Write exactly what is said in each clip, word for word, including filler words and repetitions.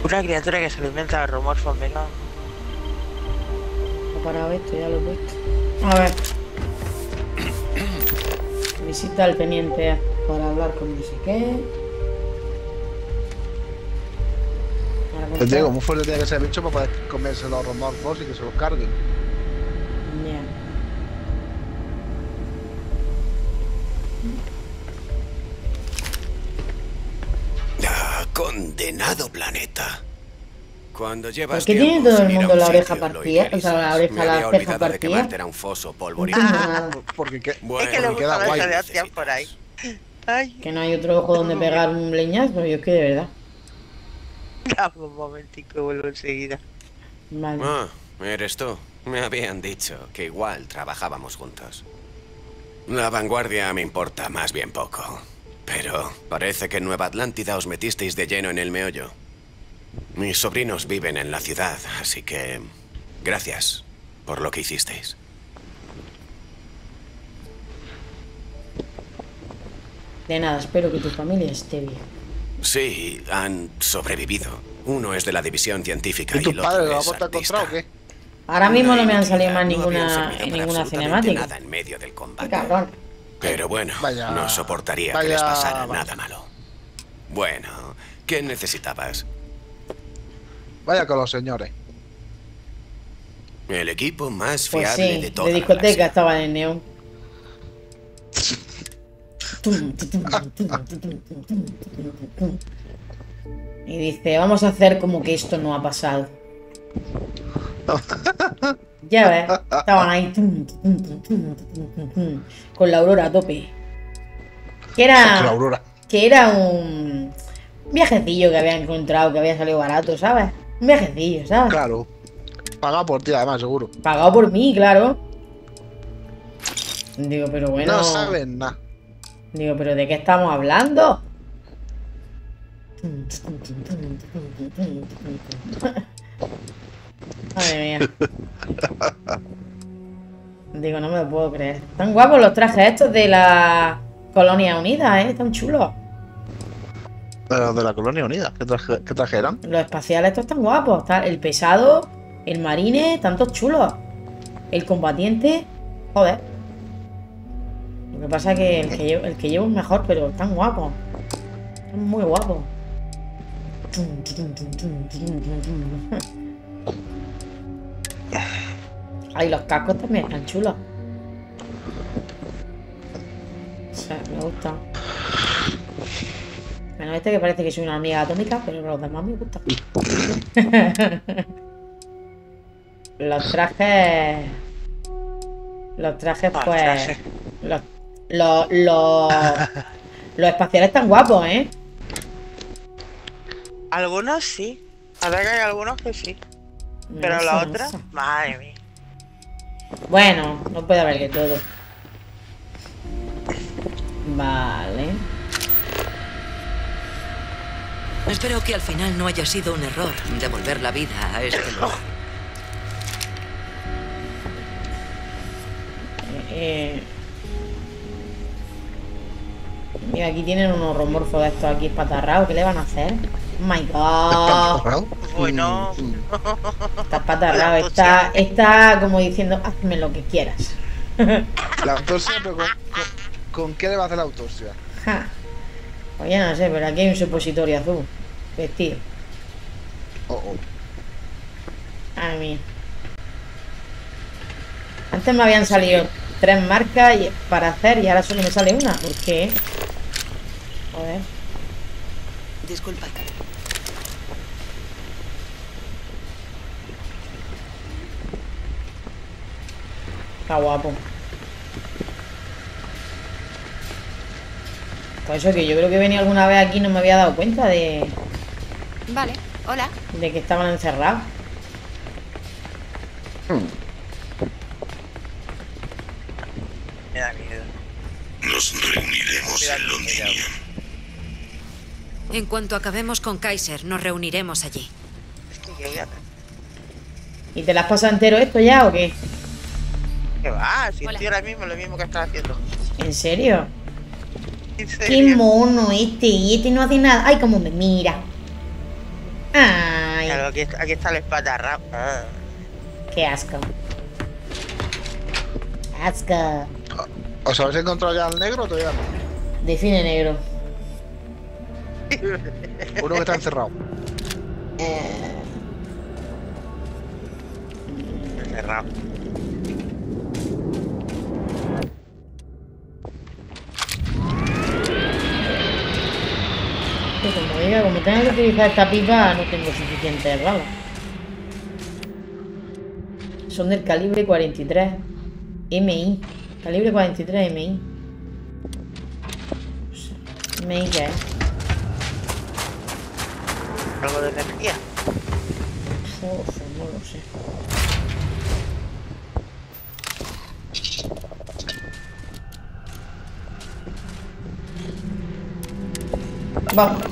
Una criatura que se alimenta de romorfos menos. Ha parado esto, ya lo he puesto. A ver. Visita al teniente para hablar con no sé qué. Te digo, muy fuerte tiene que ser el bicho para poder comerse los romorfos y que se los carguen. Ya. Ah, condenado planeta. Cuando llevas ¿Por qué tiene tiempo todo el sin ir a mundo un la oreja sitio, lo partida? O sea, la oreja, Me la había ceja olvidado de que partida. Marte era un foso polvorín. Ah, Porque que, Bueno, es que le porque gusta queda guay. verse de hostias por ahí. Ay, Que no hay otro ojo donde pegar un leñazo. Yo es que de verdad. dame un momentico, vuelvo enseguida. Vale. Ah, eres tú. Me habían dicho que igual trabajábamos juntos. La vanguardia me importa más bien poco. Pero parece que en Nueva Atlántida os metisteis de lleno en el meollo. Mis sobrinos viven en la ciudad, así que... gracias por lo que hicisteis. De nada, espero que tu familia esté bien. Sí, han sobrevivido. Uno es de la división científica ¿Y y tu el padre otro lo ha es vuelto a encontrar artista. o qué? Ahora mismo Una no me han salido inutilidad, más no habían ninguna, servido en para ninguna absolutamente cinemática. nada en medio del Qué combate. cabrón. Pero bueno, Vaya- no soportaría que vaya- les pasara vaya. nada malo. Bueno, ¿qué necesitabas? Vaya con los señores. El equipo más Pues fiable sí, de de toda la discoteca galaxia. estaba en el neón. Y dice, vamos a hacer como que esto no ha pasado. Ya ves, estaban ahí con la Aurora a tope. Que Con la era, Aurora. que era un viajecillo que había encontrado, que había salido barato, ¿sabes? Un viajecillo, ¿sabes? Claro. Pagado por ti, además, seguro. Pagado por mí, claro. Digo, pero bueno. No saben nada. Digo, pero ¿de qué estamos hablando? Madre mía. Digo, no me lo puedo creer. Están guapos los trajes estos de la Colonia Unida, ¿eh? Están chulos. Pero de la Colonia Unida. ¿Qué, traje, qué traje eran? Los espaciales estos están guapos. Está el pesado, el marine, tantos chulos. El combatiente, joder. Lo que pasa es que el que llevo, el que llevo es mejor, pero están guapos. Están muy guapos. Ay, los cascos también están chulos. O sea, me gusta. Bueno, este que parece que soy una amiga atómica, pero los demás me gustan. Los trajes... Los trajes, Ah, pues... traje. Los, los, los, los espaciales están guapos, ¿eh? Algunos sí. Ahora que hay algunos que sí. Pero No la sé, no otra, sé. madre mía. Bueno, no puede haber de todo. Vale. Espero que al final no haya sido un error devolver la vida a este lugar. Eh, mira, aquí tienen unos romorfos de estos aquí espatarrados. ¿Qué le van a hacer? Oh my god. Bueno. Está espatarrado. Está, está como diciendo, hazme lo que quieras. La autopsia, pero con, con, ¿con qué le va a hacer la autopsia? Ja. Pues ya no sé, pero aquí hay un supositorio azul. Vestido. Oh, oh. Ay, mía. Antes me habían salido tres marcas y- para hacer y ahora solo me sale una. ¿Por qué? Joder. Disculpa. Está guapo. Por eso que yo creo que venía alguna vez aquí y no me había dado cuenta de, Vale, hola. de que estaban encerrados. Me da miedo. Nos reuniremos en Londinium. En cuanto acabemos con Kaiser, nos reuniremos allí. Estoy que ya. ¿Y te las pasas entero esto ya o qué? ¿Qué va? Si Hola. estoy ahora mismo lo mismo que estás haciendo. ¿En serio? ¿En Qué serio? mono este. Y este no hace nada. Ay, cómo me mira. Ah. aquí, aquí está el espatarrado. Ah. Qué asco. Asco. ¿Os habéis encontrado ya al negro o todavía no? Define negro. Uno que está encerrado. Eh... Encerrado. Pues como diga, como tengo que utilizar esta pipa, no tengo suficientes balas. Son del calibre cuarenta y tres M I. Calibre cuarenta y tres M I. ¿M I qué es? ¿Algo de energía? Uf, no lo sé. Vamos.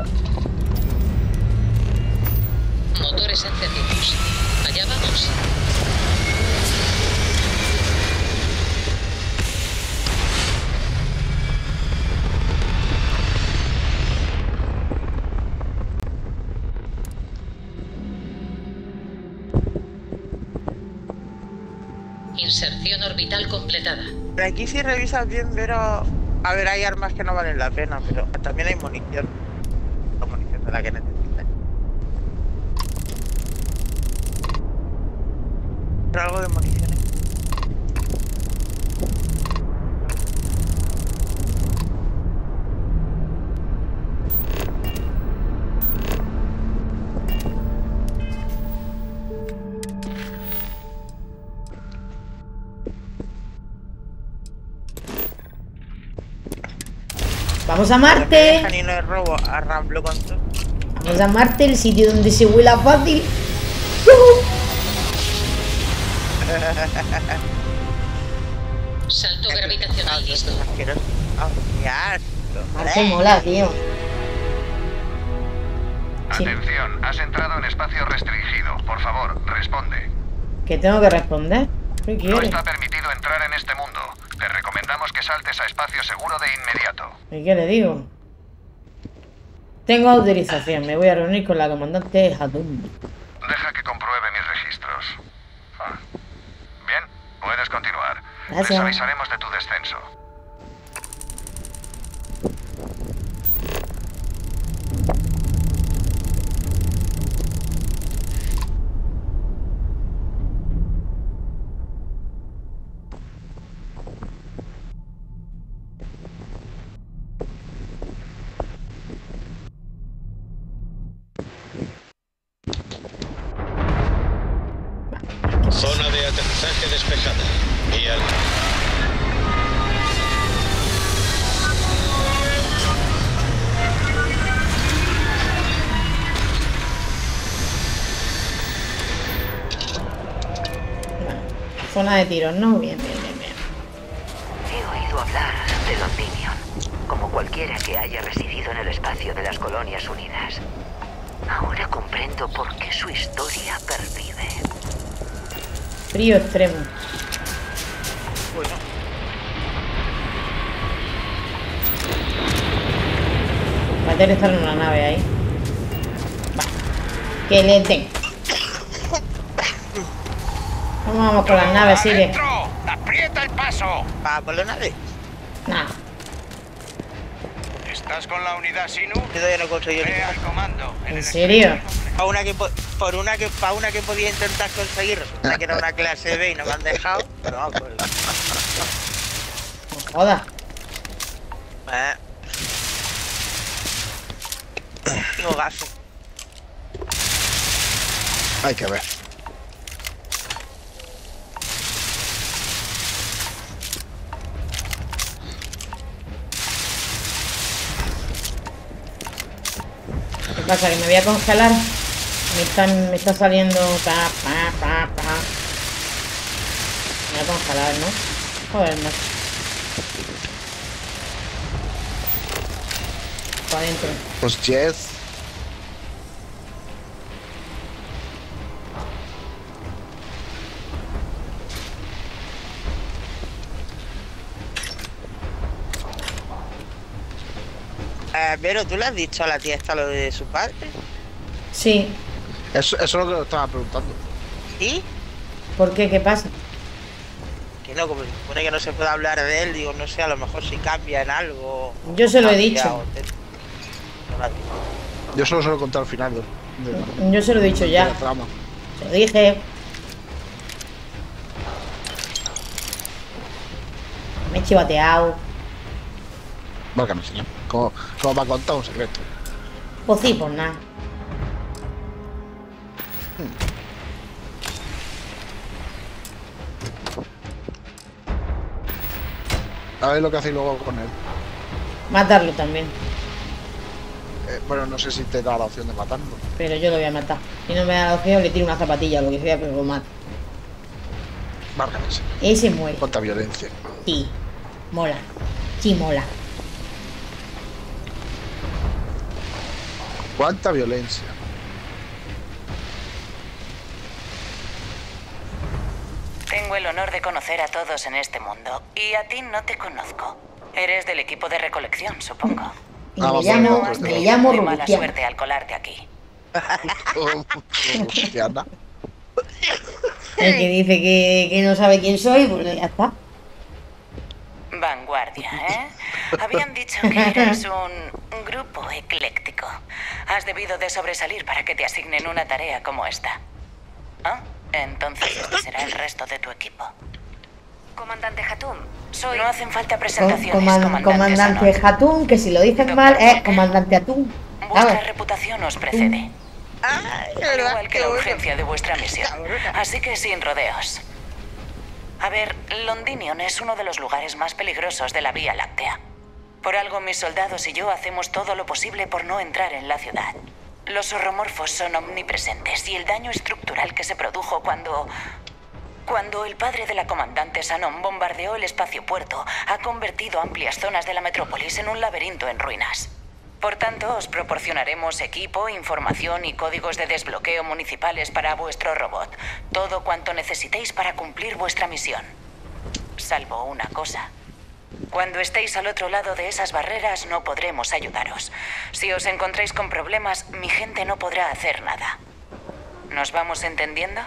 Motores encendidos. Allá vamos. Inserción orbital completada. Pero aquí si revisas bien, pero... A ver, hay armas que no valen la pena, pero también hay munición. La munición de la que necesitas. Pero algo de municiones. Vamos a Marte. Ni no es robo, a Ramblo con todo. Vamos a Marte, el sitio donde se vuela fácil. Salto gravitacional listo. Asqueroso. Ah, qué asco. Marte mola, tío. Sí. Atención, has entrado en espacio restringido. Por favor, responde. ¿Qué tengo que responder? ¿Qué No quieres? está permitido entrar en este mundo. Te recomendamos que saltes a espacio seguro de inmediato. ¿Y qué le digo? Tengo autorización. Me voy a reunir con la comandante Hadum. Deja que compruebe mis registros. Ah. Bien, puedes continuar. Gracias. Les avisaremos de tu descenso. Zona de aterrizaje despejada. Y al... Zona de tiros, ¿no? Bien, bien, bien, bien. He oído hablar de Londinion, como cualquiera que haya residido en el espacio de las Colonias Unidas. Ahora comprendo por qué su historia pervive. Frío extremo. Bueno. Va a aterrizar en una nave ahí. Va. Que le den. ¿Cómo vamos con las naves, sigue? ¡Aprieta el paso! ¿Para por la nave? Nada. ¿Estás con la unidad Sinu? Yo todavía no he conseguido Ve ninguna. al comando. ¿En serio? Para una que, po- por una que, para una que podía intentar conseguir, resulta que era una clase B y no me han dejado. Pero vamos, pues. No jodas. Eh. Tengo gases. Hay que ver. ¿Qué pasa? ¿Que me voy a congelar? Me está, me está saliendo... Pa, pa, pa, pa. Me voy a congelar, ¿no? Joder, macho. Para adentro. Pues yes. Eh, pero tú le has dicho a la tía esta lo de su padre. Sí. Eso, eso es lo que lo estaba preguntando. ¿Y? ¿Por qué? ¿Qué pasa? Que no, como se supone que no se puede hablar de él, digo, no sé, a lo mejor si cambia en algo. Yo se lo he cambia, dicho. o te- no la digo. Yo solo se lo he contado al final. De, de- Yo se lo he dicho de ya. la trama. Se lo dije. Me he chivateado. Válgame, señor. ¿Cómo, cómo me ha contado un secreto? Pues sí, pues nada. A ver lo que hacéis luego con él. Matarlo también. Eh, bueno, no sé si te da la opción de matarlo. Pero yo lo voy a matar. Si no me da la opción, le tiro una zapatilla o lo que sea, pero lo mato. Válgame, señor. Ese muere. Cuánta violencia. Sí. Mola. Sí, mola. Cuánta violencia. Tengo el honor de conocer a todos en este mundo. Y a ti no te conozco. Eres del equipo de recolección, supongo. Y Ah, me vamos, llamo, vamos, me vamos. llamo Muy mala Rubistiana. suerte al colarte aquí. Rubistiana. El que dice que, que no sabe quién soy, pues ya está. Vanguardia, ¿eh? Habían dicho que eres un grupo ecléctico. Has debido de sobresalir para que te asignen una tarea como esta. ¿Ah? Entonces este será el resto de tu equipo. Comandante Hatum, soy... No hacen falta Com- presentaciones, coman- comandante comandante Sanon. Hatun, que si lo dices Doctor mal es Walker. comandante Atún. Vuestra ¿Sabes? reputación os precede. Ah, es Al verdad, igual que qué la bueno. urgencia de vuestra misión. Cabrona. Así que sin rodeos. A ver, Londinion es uno de los lugares más peligrosos de la Vía Láctea. Por algo mis soldados y yo hacemos todo lo posible por no entrar en la ciudad. Los horromorfos son omnipresentes y el daño estructural que se produjo cuando... Cuando el padre de la comandante Sanon bombardeó el espacio-puerto ha convertido amplias zonas de la metrópolis en un laberinto en ruinas. Por tanto, os proporcionaremos equipo, información y códigos de desbloqueo municipales para vuestro robot. Todo cuanto necesitéis para cumplir vuestra misión. Salvo una cosa. Cuando estéis al otro lado de esas barreras no podremos ayudaros. Si os encontráis con problemas, mi gente no podrá hacer nada. ¿Nos vamos entendiendo?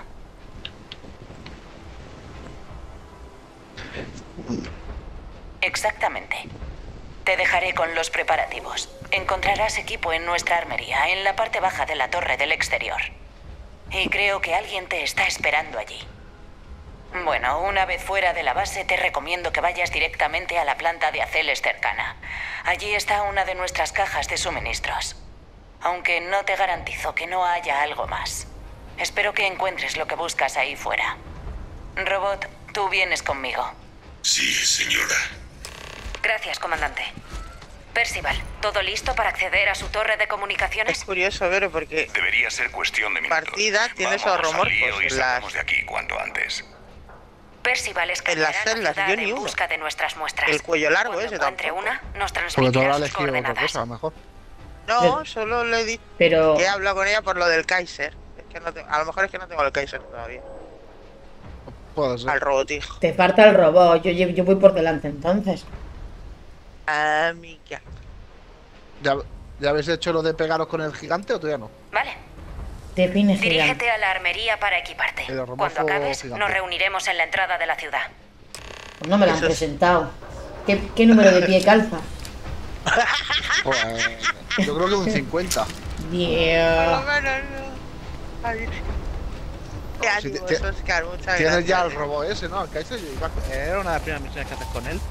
Exactamente. Te dejaré con los preparativos. Encontrarás equipo en nuestra armería, en la parte baja de la torre del exterior. Y creo que alguien te está esperando allí. Bueno, una vez fuera de la base, te recomiendo que vayas directamente a la planta de Aceles cercana. Allí está una de nuestras cajas de suministros. Aunque no te garantizo que no haya algo más. Espero que encuentres lo que buscas ahí fuera. Robot, tú vienes conmigo. Sí, señora. Gracias, comandante. Percival, ¿todo listo para acceder a su torre de Es comunicaciones? curioso, ver porque Debería ser cuestión de minutos. partida tiene esos Vamos al horromorfos lío y en salgamos las- de aquí cuanto antes. Percival escaneará En las la celdas, ciudad yo ni en uno. busca de nuestras muestras. el cuello largo Cuando ese encuentre tampoco. una, nos Porque tú transmitirá habrás sus elegido otra coordenadas. cosa, a lo mejor. No, solo le he dicho Pero que he hablado con ella por lo del Kaiser. Es que no te- a lo mejor es que no tengo el Kaiser todavía. Puede ser. Al robotijo. te falta el robot. Yo, yo, yo voy por delante entonces. Amiga. ¿Ya, ¿Ya habéis hecho lo de pegaros con el gigante o todavía no? Vale, Define gigante. dirígete a la armería para equiparte. El horromorfo Cuando acabes, gigante. nos reuniremos en la entrada de la ciudad. Pues no me lo han Eso es- presentado. ¿Qué, qué número de pie calza? Pues, yo creo que un cincuenta. Por lo Dios. menos no. Ay, qué Si te- ánimos, te- Oscar, muchas Tienes gracias. ya el robot ese, ¿no? El Kaiser. yo iba- Era una de las primeras misiones que haces con él.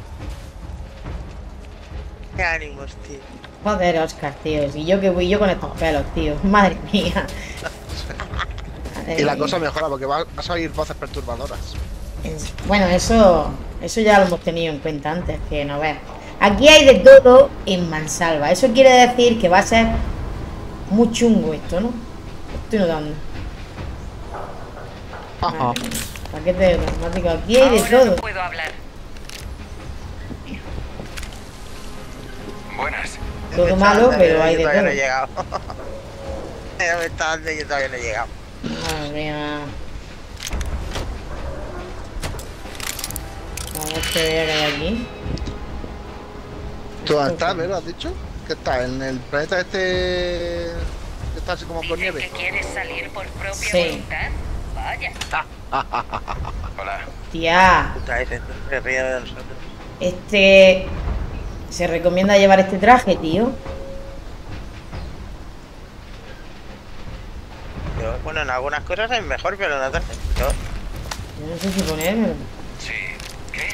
Qué ánimos, tío. Joder, Oscar, tío. Si yo que voy yo con estos pelos, tío. Madre mía. Madre Y la mía. cosa mejora porque va, vas a oír voces perturbadoras. Es- Bueno, eso eso ya lo hemos tenido en cuenta antes, que no veas. Aquí hay de todo en mansalva. Eso quiere decir que va a ser muy chungo esto, ¿no? Estoy notando. Ajá. Madre mía. Paquete automático. Aquí hay de Ahora todo. no puedo hablar. Buenas. Todo Me está malo, dando, pero yo hay de todavía todo. no he llegado. Ella me está dando y yo todavía no he llegado. Madre mía. A ver qué vea que hay aquí. ¿Tú dónde estás, Vero? ¿Has dicho? ¿Qué está? ¿En el planeta este que está así como con ¿Dicen nieve. que quieres salir por propia Sí. voluntad? Vaya. Hola. Tía, Puta, ese se ríe de nosotros. este... ¿Se recomienda llevar este traje, tío? Yo, bueno, en algunas cosas es mejor, pero en otras es peor. Yo no sé si ponérmelo. Sí. ¿Qué?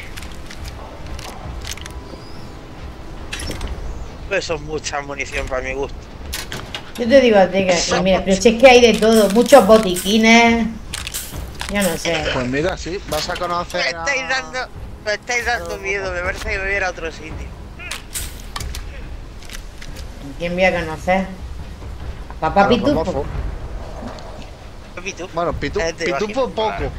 Eso es mucha munición para mi gusto. Yo te digo a ti que... pues mira, pero si es que hay de todo. Muchos botiquines. Yo no sé. Pues mira, sí, vas a Me conocer estáis a... dando, me estáis dando miedo, me parece que me voy a ir a otro sitio. ¿Quién voy a conocer? ¿A papá a los Pitufo? Romorfos. Pitufo. Bueno, pitu, Eh, te pitufo imagino. poco.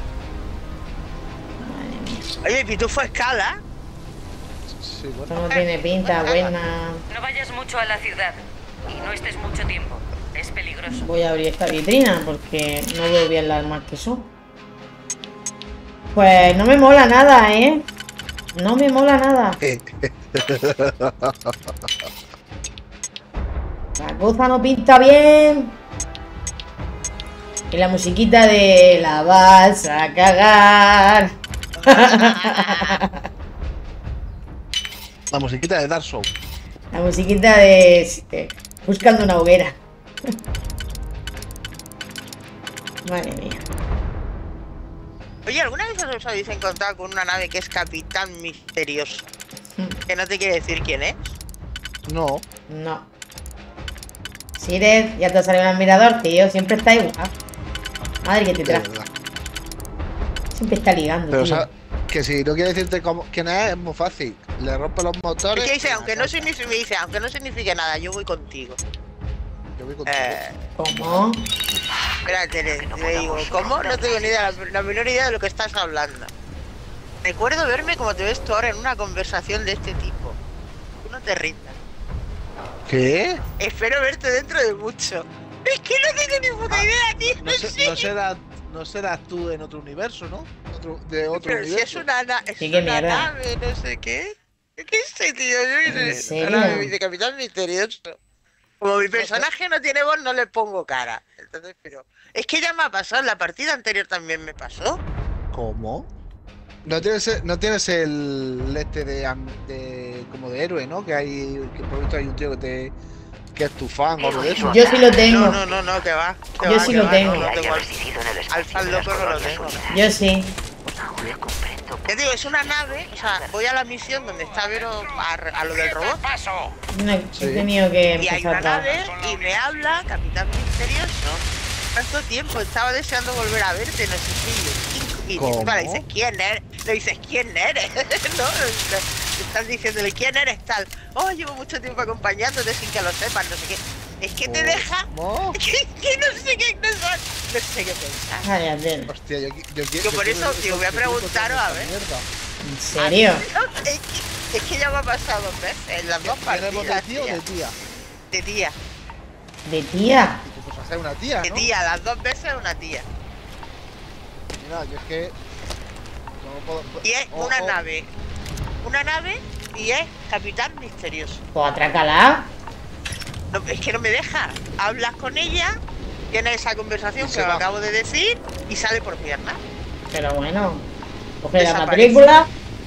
Oye, Pitufo escala. Sí, bueno. Esto no tiene pinta buena. No vayas mucho a la ciudad y no estés mucho tiempo. Es peligroso. Voy a abrir esta vitrina porque no veo bien las armas que son. Pues no me mola nada, ¿eh? No me mola nada. La cosa no pinta bien. Y la musiquita de la vas a cagar. La musiquita de Dark Souls. La musiquita de, de buscando una hoguera. Madre mía. Oye, ¿alguna vez os habéis encontrado con una nave que es Capitán Misterioso? Que no te quiere decir quién es. No. No. Siret, ya te ha salido un admirador, tío. Siempre está igual. Madre que te De trae. verdad. Siempre está ligando, Pero o tío. sea, que si no quiere decirte cómo, quién es, es muy fácil. Le rompe los motores. Es que dice, y aunque la no casa. signifique, me dice, aunque no signifique nada, yo voy contigo. Yo voy contigo. Eh, ¿Cómo? espérate, le, le digo, ¿cómo? No tengo ni idea, la, la menor idea de lo que estás hablando. Recuerdo verme como te ves tú ahora en una conversación de este tipo. Tú no te rindas. ¿Qué? Espero verte dentro de mucho. Es que no tengo ni puta idea, tío. No, sé- sé. no serás, no serás tú en otro universo, ¿no? Otro, de otro Pero si universo. es una, na es Sí, qué una mierda. nave, no sé qué. ¿Qué sé, tío? Yo qué ¿En sé. serio? Una nave de Capitán Misterioso. Como mi personaje no tiene voz, no le pongo cara. Entonces, pero... Es que ya me ha pasado, en la partida anterior también me pasó. ¿Cómo? No tienes, no tienes el este de, am- de como de héroe, ¿no? Que hay, que por lo visto hay un tío que te que es tu fan o algo de eso. Yo sí lo tengo. No, no, no, no, que va. que Yo va, sí que lo va, tengo. No, no tengo al, al fan loco no lo tengo. Yo sí. Te digo, es una nave, o sea, voy a la misión donde está Vero a, a lo del robot. No, he tenido que Y hay empezar una a nave y me habla, Capitán Misterioso. ¿Cuánto tiempo? Estaba deseando volver a verte, no sé qué. Y, y ¿Cómo? encima le dices, ¿quién eres? Le dices, ¿quién eres? ¿No? Le estás diciéndole, ¿quién eres tal? Oh, llevo mucho tiempo acompañándote sin que lo sepas, no sé qué. Es que te deja... ¿Cómo? Que, que no sé qué no sé, no sé qué pensar. Ay, Adel. Hostia, yo, yo, yo, Yo por quiero- eso, tío, voy a yo quiero preguntaros, a ver. mierda. ¿En serio? No, es, que, es que ya me ha pasado dos veces, en las dos ¿Tienes voz de partidas, tío o tía. de tía? De tía, ¿De tía? Y tú pues hacer una tía, de ¿no? tía, las dos veces una tía. Mira, yo es que no puedo. Y es o- una o- nave. Una nave y es Capitán Misterioso. Pues atrácala. No, es que no me deja. Hablas con ella, tienes esa conversación Y que se os va. acabo de decir y sale por piernas. Pero bueno. Coge la Desaparece. matrícula.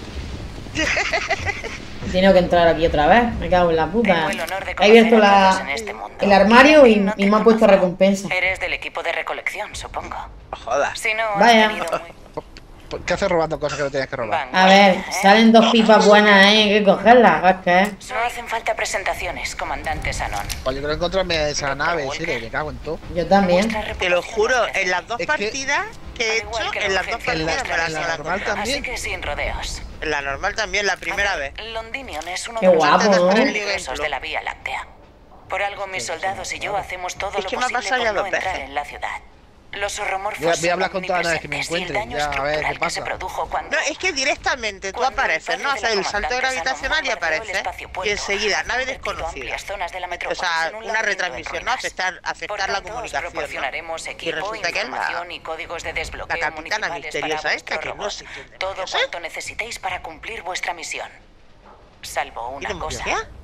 He tenido que entrar aquí otra vez. Me cago en la puta. Tengo el honor de He abierto conocer a todos la, en este mundo. el armario y, No te y me ha puesto conozco. recompensa. Eres del equipo de recolección, supongo. No jodas. Si no, has Vaya. tenido muy... ¿Qué haces robando cosas que no tenías que robar? A ver, salen dos pipas buenas, ¿eh? Hay que cogerlas. ¿Ves qué es? No hacen falta presentaciones, comandante Sanon. Pues yo quiero encontrarme esa nave, sí, me cago en todo. Yo también. Te lo juro, en las dos Es que- partidas que he Al igual hecho, que en la las dos urgencia en la- partidas me las en la han normal encontrado. también. Así que sin rodeos. En la normal también, la primera vez. Londinion es uno Qué de los guapo, centros más ¿no? peligrosos de la Vía Láctea. Por algo mis soldados y yo hacemos todo Es lo que me ha posible pasado ya por no dos entrar veces. en la ciudad. Los horromorfos Voy a- voy a hablar son con todas las que me omnipresentes y el encuentre, daño ya, a ver qué estructural que se pasa. produjo cuando... No, es que directamente tú Cuando el apareces, ¿no? padre de Haces la el salto comandante gravitacional y Salomón bombardeó el apareces. espacio Y puerto, enseguida, ha nave convertido desconocida. amplias zonas de la O metrópolis sea, en un una laberinto de retransmisión, ¿no? ruinas. Aceptar, Por aceptar la tanto, os comunicación, ¿no? proporcionaremos Y equipo, resulta que es la, información y códigos de desbloqueo la capitana municipales misteriosa para esta, vuestro que no robot. sé quién Todo es, ¿eh? cuanto necesitéis para cumplir vuestra misión. Salvo una ¿Tiene cosa. magia?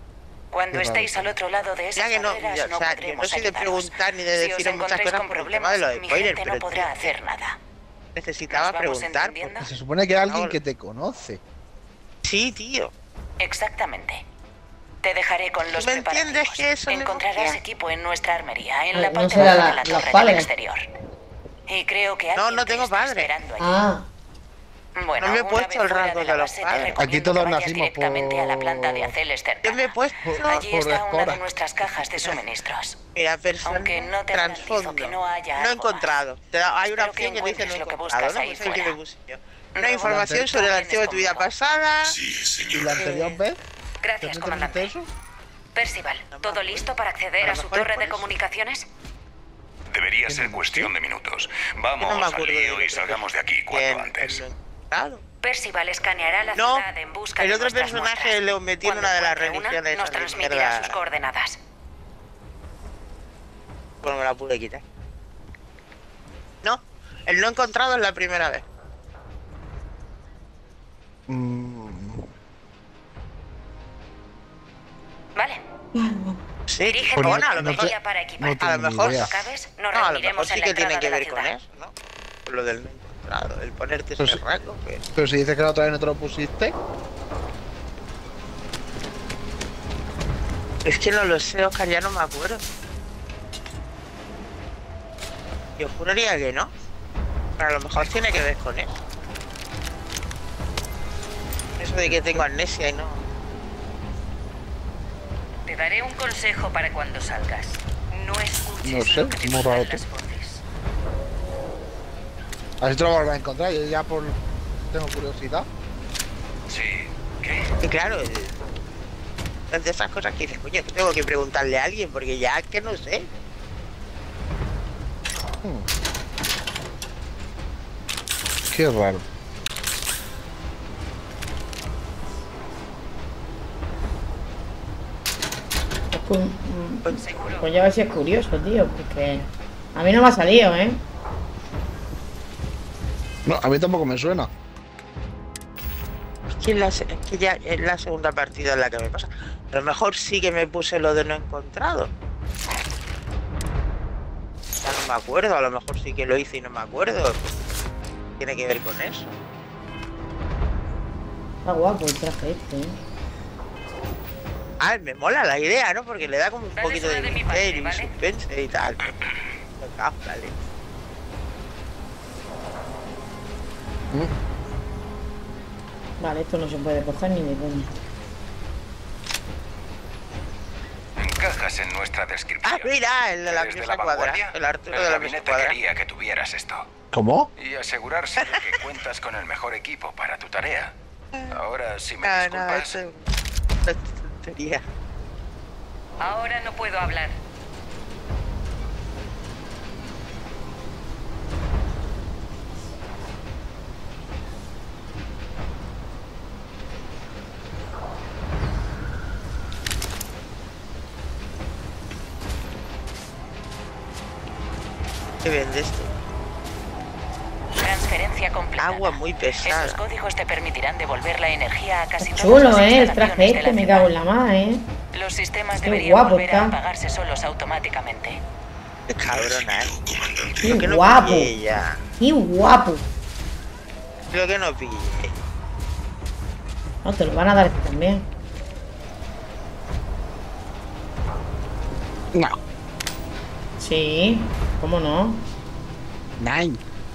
Cuando estéis al otro lado de esas Ya que no, barreras, ya, no o sea, yo no podremos soy de ayudaros. preguntar ni de Si os deciros muchas encontráis cosas con por el tema de problemas, lo de mi spoiler, gente pero no podrá tío, hacer nada. necesitaba ¿Nos vamos preguntar. entendiendo? Se supone que hay alguien Ahora- que te conoce. Sí, tío. Exactamente. Te dejaré con los ¿Me preparativos. entiendes que eso Encontrarás negocia? equipo en nuestra armería, en Eh, la no parte será baja la- de la los torre del padres. exterior. Y creo que No, alguien no te tengo está padre. esperando allí. Ah, Bueno, No me he una puesto vez el fuera rasgo de la de los base, te padres. recomiendo Aquí todos que vayas nacimos directamente a la planta de por- Acelester. Yo me he puesto Allí por está una espora. de nuestras cajas de suministros. Mira, persona Aunque no te garantizo trasfondo. que no haya No he algo encontrado. Te da- hay una Espero que opción que dice no he encuentres lo que encontrado, buscas ¿no? ahí Pues es el que fuera. me puse yo. Luego Una información también sobre el vienes archivo de tu vida conmigo. pasada. ¿Y la anterior vez? Gracias, ¿No te comandante. eso? Percival, ¿todo listo para acceder A lo a su mejor torre por de eso. comunicaciones? Debería ser cuestión de minutos. Yo Vamos no me al acuerdo de lío lo y que salgamos de aquí que cuanto no antes. he encontrado. Percival escaneará la No, ciudad en busca el de otro nuestras personaje muestras. lo metí en Cuando una de las encuentre una, religiones nos esas de transmitirá mierda. sus coordenadas. Bueno, me la pude quitar. No, el no encontrado es la primera vez. Mm, Vale. Sí, Dirige Pues tu no- bueno, a lo no mejor, te- armería para equipar. no tengo a lo ni mejor, idea. ¿Acabes? Nos no, a lo mejor reuniremos sí en la que tiene entrada que de la ver con ciudad. eso, ¿no? Con lo del no encontrado, el ponerte Pues ese sí. rasgo, pues. Pero si dices que la otra vez no te lo pusiste. Es que no lo sé, Oscar, ya no me acuerdo. Yo juraría que no. Pero a lo mejor tiene que ver con eso. Eso de que tengo amnesia y no. Te daré un consejo para cuando salgas. No escuches No sé, lo que te muy mandan raro. las voces. A ver si te lo volverás a encontrar. Yo ya por. Tengo curiosidad. Sí. ¿Qué? Y claro, eh, es de esas cosas que dices, coño, que tengo que preguntarle a alguien, porque ya es que no sé. Hmm. Qué raro. es cu- mm, pues ya a ver si es curioso, tío, porque a mí no me ha salido, ¿eh? No, a mí tampoco me suena. Es que, la se- es que ya es la segunda partida en la que me pasa. A lo mejor sí que me puse lo de no encontrado. Ya no me acuerdo, a lo mejor sí que lo hice y no me acuerdo. Tiene que ver con eso. Está guapo el traje este, ¿eh? Ah, me mola la idea, ¿no? Porque le da como un Dale poquito de una de mi parte, misterio y ¿vale? suspense y tal. Venga, dale. Vale, esto no se puede coger ni de coña. Encajas en nuestra descripción. Ah, mira, el de la ¿Eres de mesa la cuadra. vanguardia? El Arturo El de la mesa gabinete cuadra. quería que tuvieras esto. ¿Cómo? Y asegurarse de que cuentas con el mejor equipo para tu tarea. Ahora, si me Ah, no, disculpas... esto es tontería. Ahora no puedo hablar. ¿Qué vende esto? Transferencia completada. Agua muy pesada. Estos códigos te permitirán devolver la energía a casi todas Chulo, las ¿eh? El instalaciones traje de este, la me ciudad. cago en la más, ¿eh? Los sistemas Qué deberían guapo volver a está. apagarse solos automáticamente. Qué cabrona, ¿eh? Qué Lo que no guapo. pillé ya. Qué guapo. Lo que no pillé. No, te lo van a dar también. No. Sí, ¿cómo no? Nine.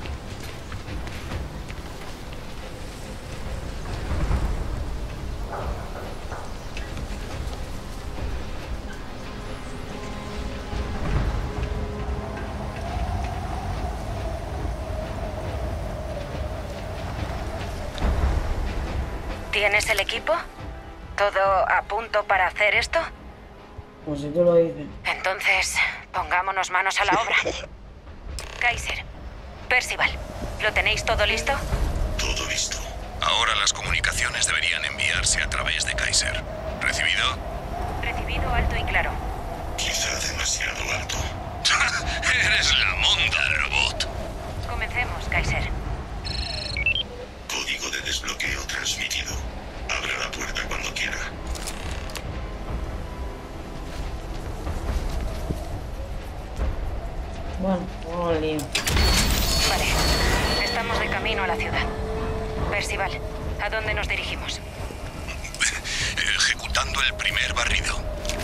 ¿Tienes el equipo? ¿Todo a punto para hacer esto? Pues si tú lo dices. Entonces, pongámonos manos a la obra. Kaiser, Percival, ¿lo tenéis todo listo? Todo listo. Ahora las comunicaciones deberían enviarse a través de Kaiser. ¿Recibido? Recibido alto y claro. Quizá demasiado alto. Eres la monda, robot. Comencemos, Kaiser. Código de desbloqueo transmitido. Abra la puerta cuando quiera. Bueno, vamos al lío. Vale, estamos de camino a la ciudad. Percival, ¿a dónde nos dirigimos? Ejecutando el primer barrido.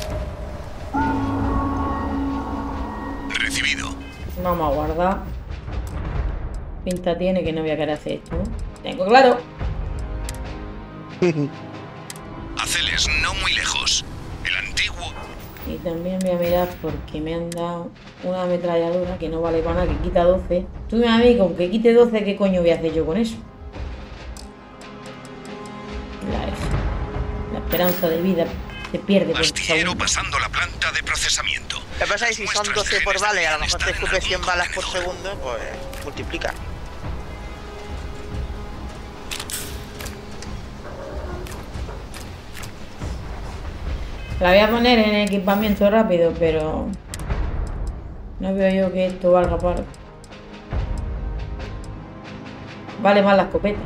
Recibido. Vamos a guardar. Pinta tiene que no voy a querer hacer esto, ¿no? Tengo claro. Aceles no muy lejos. El antiguo. Y también voy a mirar porque me han dado una ametralladora que no vale para nada, que quita doce. Tú me a mí con que quite doce, ¿qué coño voy a hacer yo con eso? La, la esperanza de vida se pierde por Astillero pasando la planta de procesamiento. Lo que pasa es que si son doce por bala y a lo mejor te escupe cien balas por segundo, pues multiplica. La voy a poner en equipamiento rápido, pero no veo yo que esto valga para... Vale más la escopeta.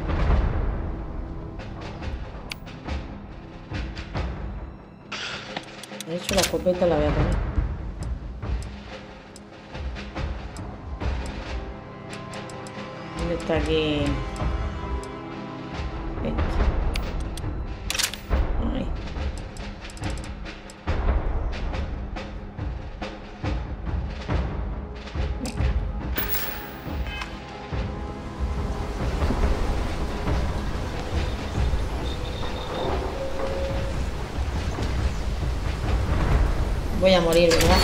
De hecho, la escopeta la voy a poner. ¿Dónde está aquí? Esto. Ahí. Voy a morir, ¿verdad?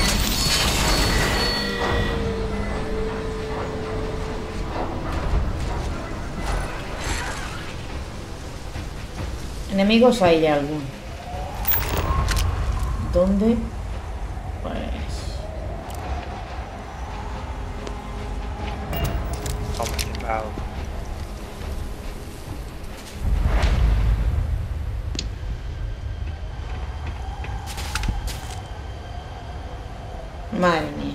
Enemigos hay ya algunos. ¿Dónde? Pues... Complicado. Madre mía.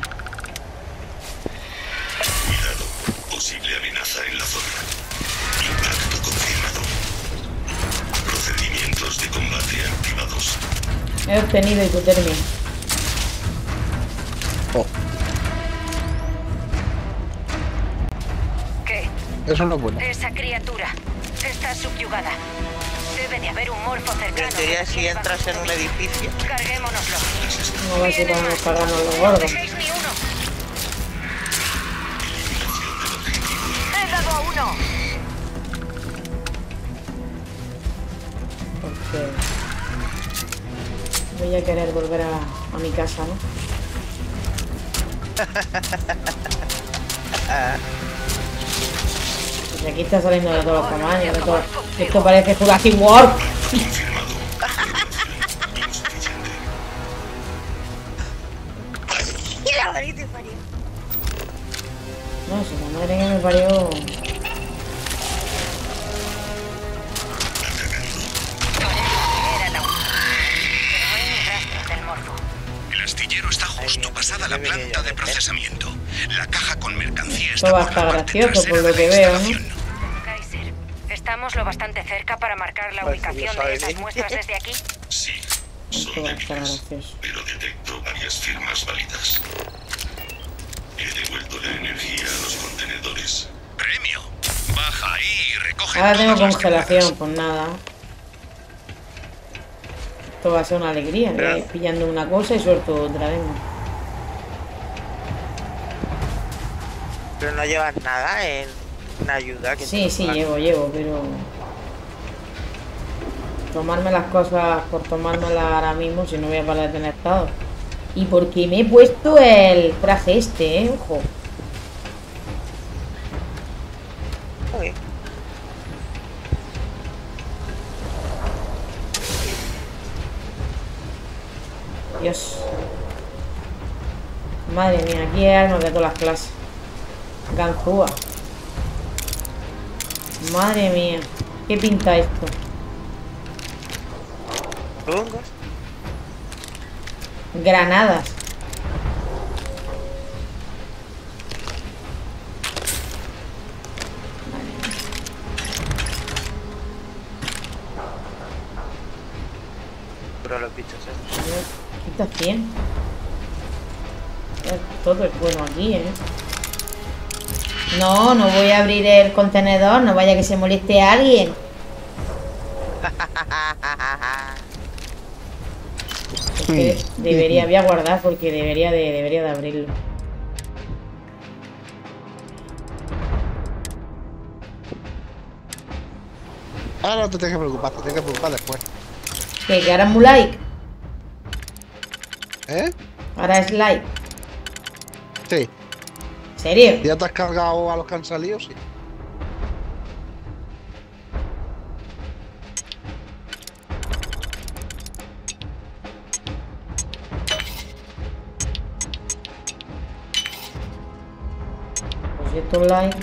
Cuidado. Posible amenaza en la zona. Impacto confirmado. Procedimientos de combate activados. He obtenido hipotermia. Oh. ¿Qué? Eso no es bueno. Esa criatura está subyugada. Debe de haber un morfo cercano. En teoría, si entras en un edificio. Carguémonoslo. No va a ser para cargarnos los gordos. No dejéis ni uno. He dado a uno. Porque voy a querer volver a, a mi casa, ¿no? Pues aquí está saliendo de todos los tamaños, de todo. Esto parece Jurassic World. La varita te parió. No, si la madre que me parió. El astillero está justo pasada la planta de procesamiento. La caja con mercancía Esto está va a por la estar parte gracioso trasera por lo de que la veo, ¿no? instalación. Kaiser, ¿estamos lo bastante cerca para marcar la Pues, ubicación lo de sabes, esas ¿eh? muestras desde aquí? Sí, Esto son va a estar débiles, gracioso. pero detecto varias firmas válidas. He devuelto la energía a los contenedores. ¡Premio! Baja ahí y recoge Ahora tengo todas las congelación, llamadas. pues nada. Esto va a ser una alegría. Voy a ir pillando una cosa y suelto otra vez. Pero no llevas nada en una ayuda. Que Sí, te sí, pongan. llevo, llevo, pero... Tomarme las cosas por tomármelas ahora mismo, si no voy a parar de tener estado. Y porque me he puesto el traje este, eh, ojo. Uy. Dios. Madre mía, aquí hay armas de todas las clases. Ganzúa. Madre mía. ¿Qué pinta esto? ¿Hongos? Granadas. Pero los bichos, ¿eh? Quita cien. Todo es bueno aquí, ¿eh? No, no voy a abrir el contenedor. No vaya que se moleste a alguien. Es que debería, voy a guardar porque debería de, debería de abrirlo. Ahora no te tienes que preocupar, te tienes que preocupar después. ¿Qué? ¿Que ahora es muy like? ¿Eh? Ahora es like. Sí. ¿En serio? ¿Ya te has cargado a los que han salido? Sí. Pues esto es like.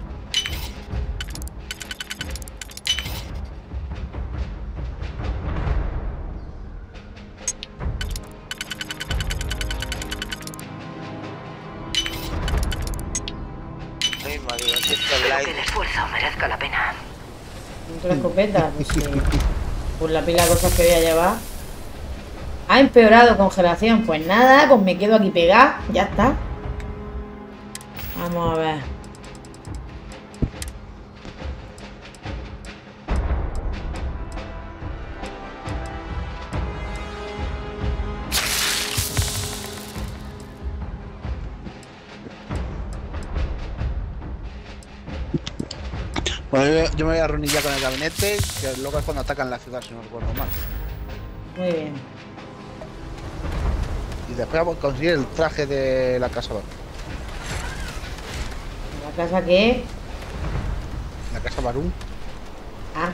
Espero que el esfuerzo merezca la pena. ¿Otra escopeta? Pues sí. Pues la pila de cosas que voy a llevar. Ha empeorado congelación. Pues nada, pues me quedo aquí pegada. Ya está. Vamos a ver. Bueno, yo, yo me voy a reunir ya con el gabinete, que luego es cuando atacan la ciudad, si no recuerdo mal. Muy bien. Y después vamos a conseguir el traje de la casa Barú. ¿La casa qué? La casa Barú. Ah.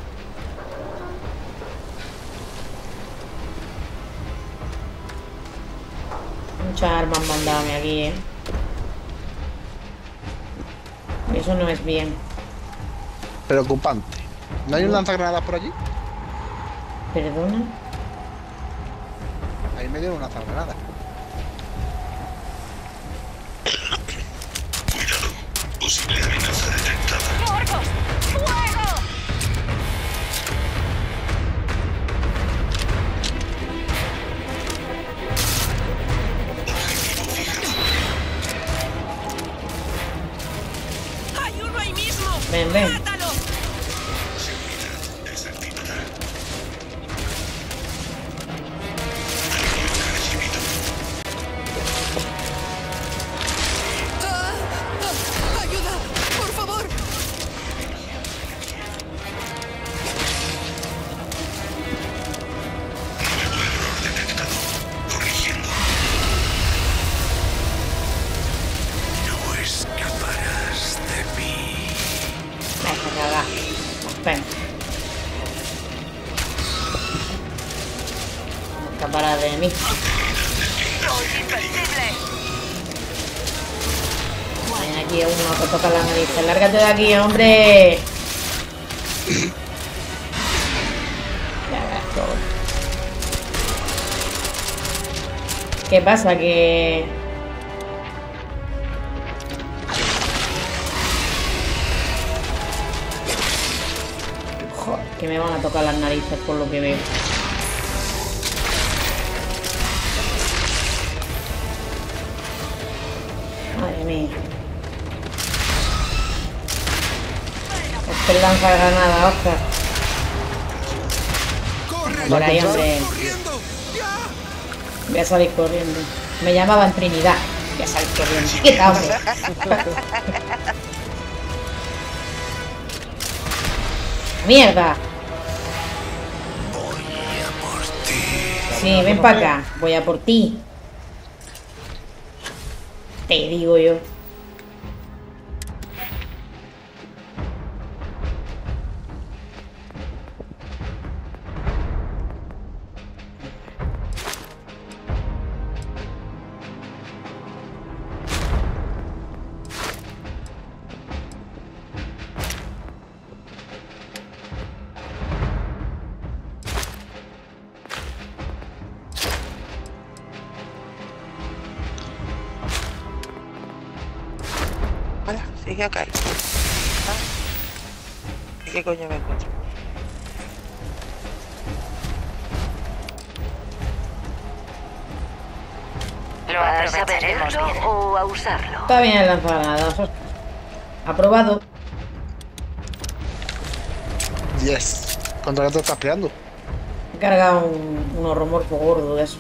Muchas armas mandame aquí, eh. Eso no es bien. Preocupante. ¿No hay un lanzagranadas por allí? ¿Perdona? Ahí me dieron un lanzagranadas. Cuidado. Posible amenaza detectada. ¡Morgos! ¡Fuego! Objetivo fijado. ¡Hay uno ahí mismo! Ven, ven. ¡Mátalo! Seguridad desactivada. ¡Ah! ¡Ah! ¡Ayuda! ¡Por favor! Nuevo error detectado. Corrigiendo. No escaparás de mí. Venga, nada. Ven. No escaparás de mí. ¡Soy invencible! Ven aquí uno que toca la nariz. Lárgate de aquí, hombre. Ya ves todo. ¿Qué pasa? Que... Joder, que me van a tocar las narices por lo que veo. Madre mía. Este lanza granada, Oscar. Por ahí, hombre. Voy a salir corriendo. Me llamaban Trinidad. Voy a salir corriendo. ¡Qué cabrón! ¡Mierda! Sí, ven para acá. Voy a por ti. Te digo yo. Hola, sigue acá. Ah. ¿Y qué coño me encuentro? Lo ¿Vas a aprovecharemos venderlo bien. o a usarlo? Está bien el lanzagranadas. Aprobado. Yes. ¿Contra qué te estás peleando? He cargado un, un horromorfo gordo de eso.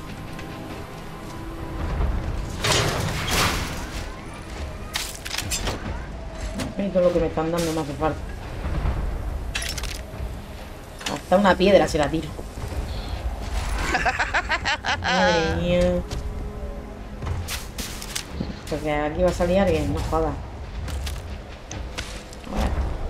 Y todo lo que me están dando me hace falta. Hasta una piedra se la tiro. Madre mía. Porque aquí va a salir alguien, no jodas. Bueno.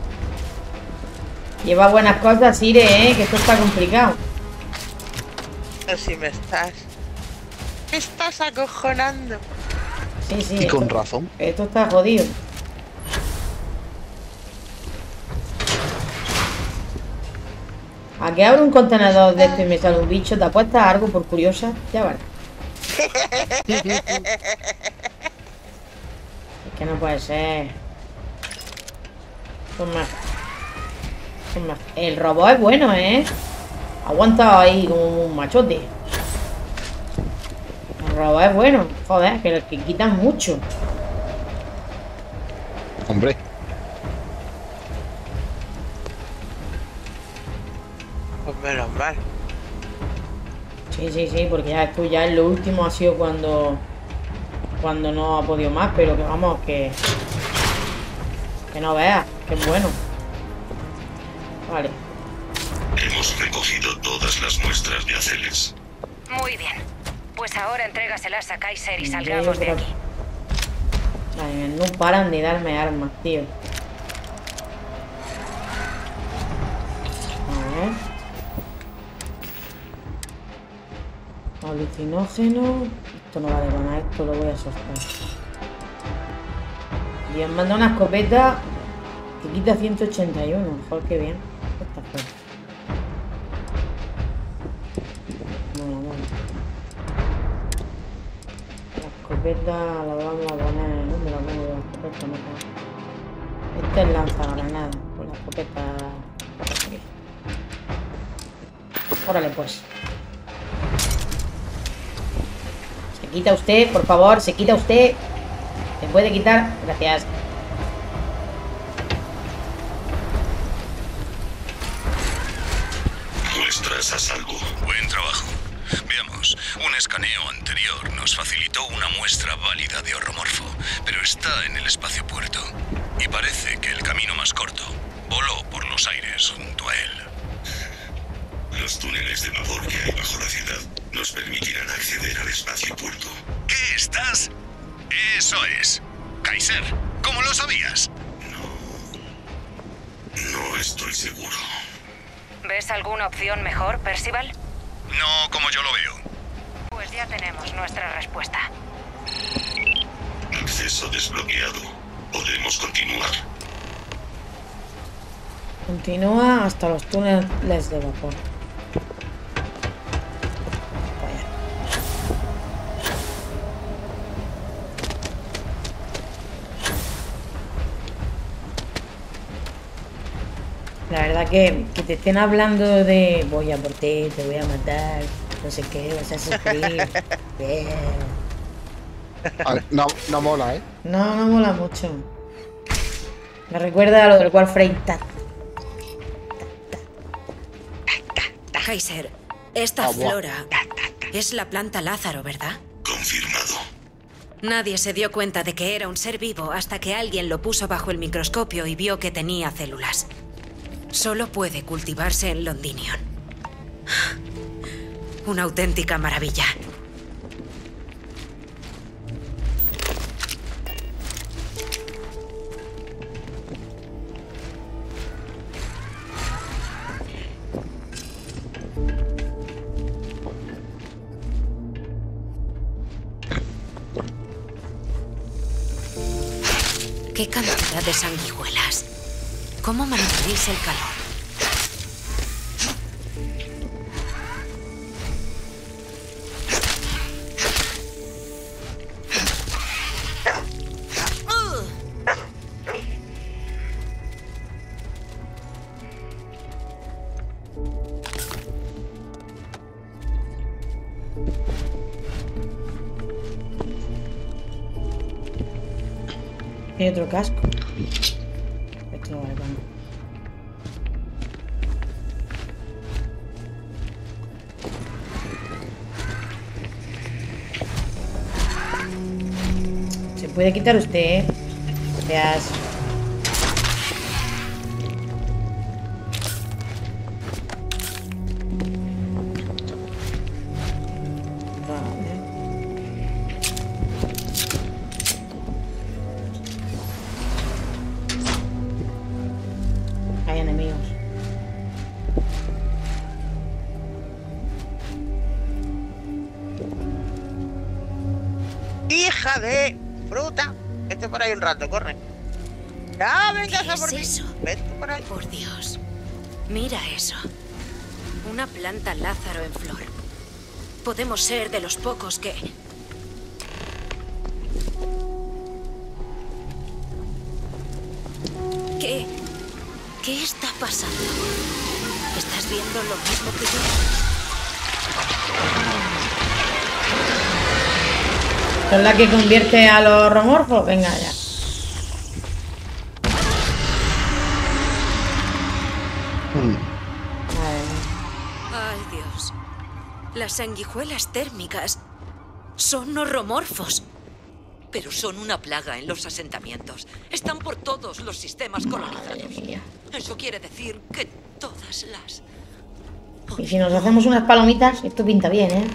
Lleva buenas cosas, Sire, eh, que esto está complicado. Pero si me estás... Me estás acojonando. Sí, sí. Y con esto, razón. Esto está jodido. A que abro un contenedor de este y me sale un bicho, ¿te apuestas algo por curiosa? Ya vale. Es que no puede ser. Son más. Son más. El robot es bueno, ¿eh? Aguanta ahí como un machote. El robot es bueno. Joder, que los que quitan mucho. Hombre. Pues menos mal. Sí, sí, sí, porque ya esto ya en lo último ha sido cuando cuando no ha podido más, pero que vamos, que que no veas, que es bueno. Vale. Hemos recogido todas las muestras de aceles. Muy bien. Pues ahora entrégaselas a Kaiser y salgamos de aquí. Vale, no paran de darme armas, tío. A ver. Alucinógeno. Esto no vale para nada, esto lo voy a soltar. Y han mandado una escopeta que quita ciento ochenta y uno. Joder, qué bien. Está fuerte. Bueno, bueno. La escopeta la vamos a poner. ¿Dónde la pongo la escopeta? No. Este es lanzagranadas. Con la escopeta. Aquí. Órale, pues. Se quita usted, por favor, se quita usted. Se puede quitar. Gracias. Muestras a salvo. Buen trabajo. Veamos, un escaneo anterior nos facilitó una muestra válida de horromorfo, pero está en el espacio puerto. Y parece que el camino más corto voló por los aires junto a él. Los túneles de vapor que hay bajo la ciudad nos permitirán acceder al espacio puerto. ¿Qué estás? Eso es. Kaiser, ¿cómo lo sabías? No estoy seguro. ¿Ves alguna opción mejor, Percival? No como yo lo veo. Pues ya tenemos nuestra respuesta. Acceso desbloqueado. Podemos continuar. Continúa hasta los túneles de vapor. La verdad que, que te estén hablando de voy a por ti, te voy a matar, no sé qué, vas a sufrir. Bien. No, no mola, ¿eh? No, no mola mucho. Me recuerda a lo del Warframe. Ta, Kaiser, esta Ah, buah. flora es la planta Lázaro, ¿verdad? Confirmado. Nadie se dio cuenta de que era un ser vivo hasta que alguien lo puso bajo el microscopio y vio que tenía células. Solo puede cultivarse en Londinion. Una auténtica maravilla. ¿Qué cantidad de sanguijuelas? ¿Cómo mantenéis el calor? Hay otro casco. Esto no vale para nada. Se puede quitar usted, ¿eh? Gracias. Hay enemigos. ¡Hija de fruta! Vete por ahí un rato, corre. ¡Ya, venga, ¿Qué a por es mí! eso? Vete por ahí. Por Dios. Mira eso. Una planta Lázaro en flor. Podemos ser de los pocos que... ¿Qué? ¿Qué está pasando? ¿Estás viendo lo mismo que yo? ¿Son la que convierte a los romorfos? Venga ya. Ay, Dios. Las sanguijuelas térmicas son horromorfos. Pero son una plaga en los asentamientos. Están por todos los sistemas colonizados. Eso quiere decir que todas las... Y si nos hacemos unas palomitas, esto pinta bien, ¿eh?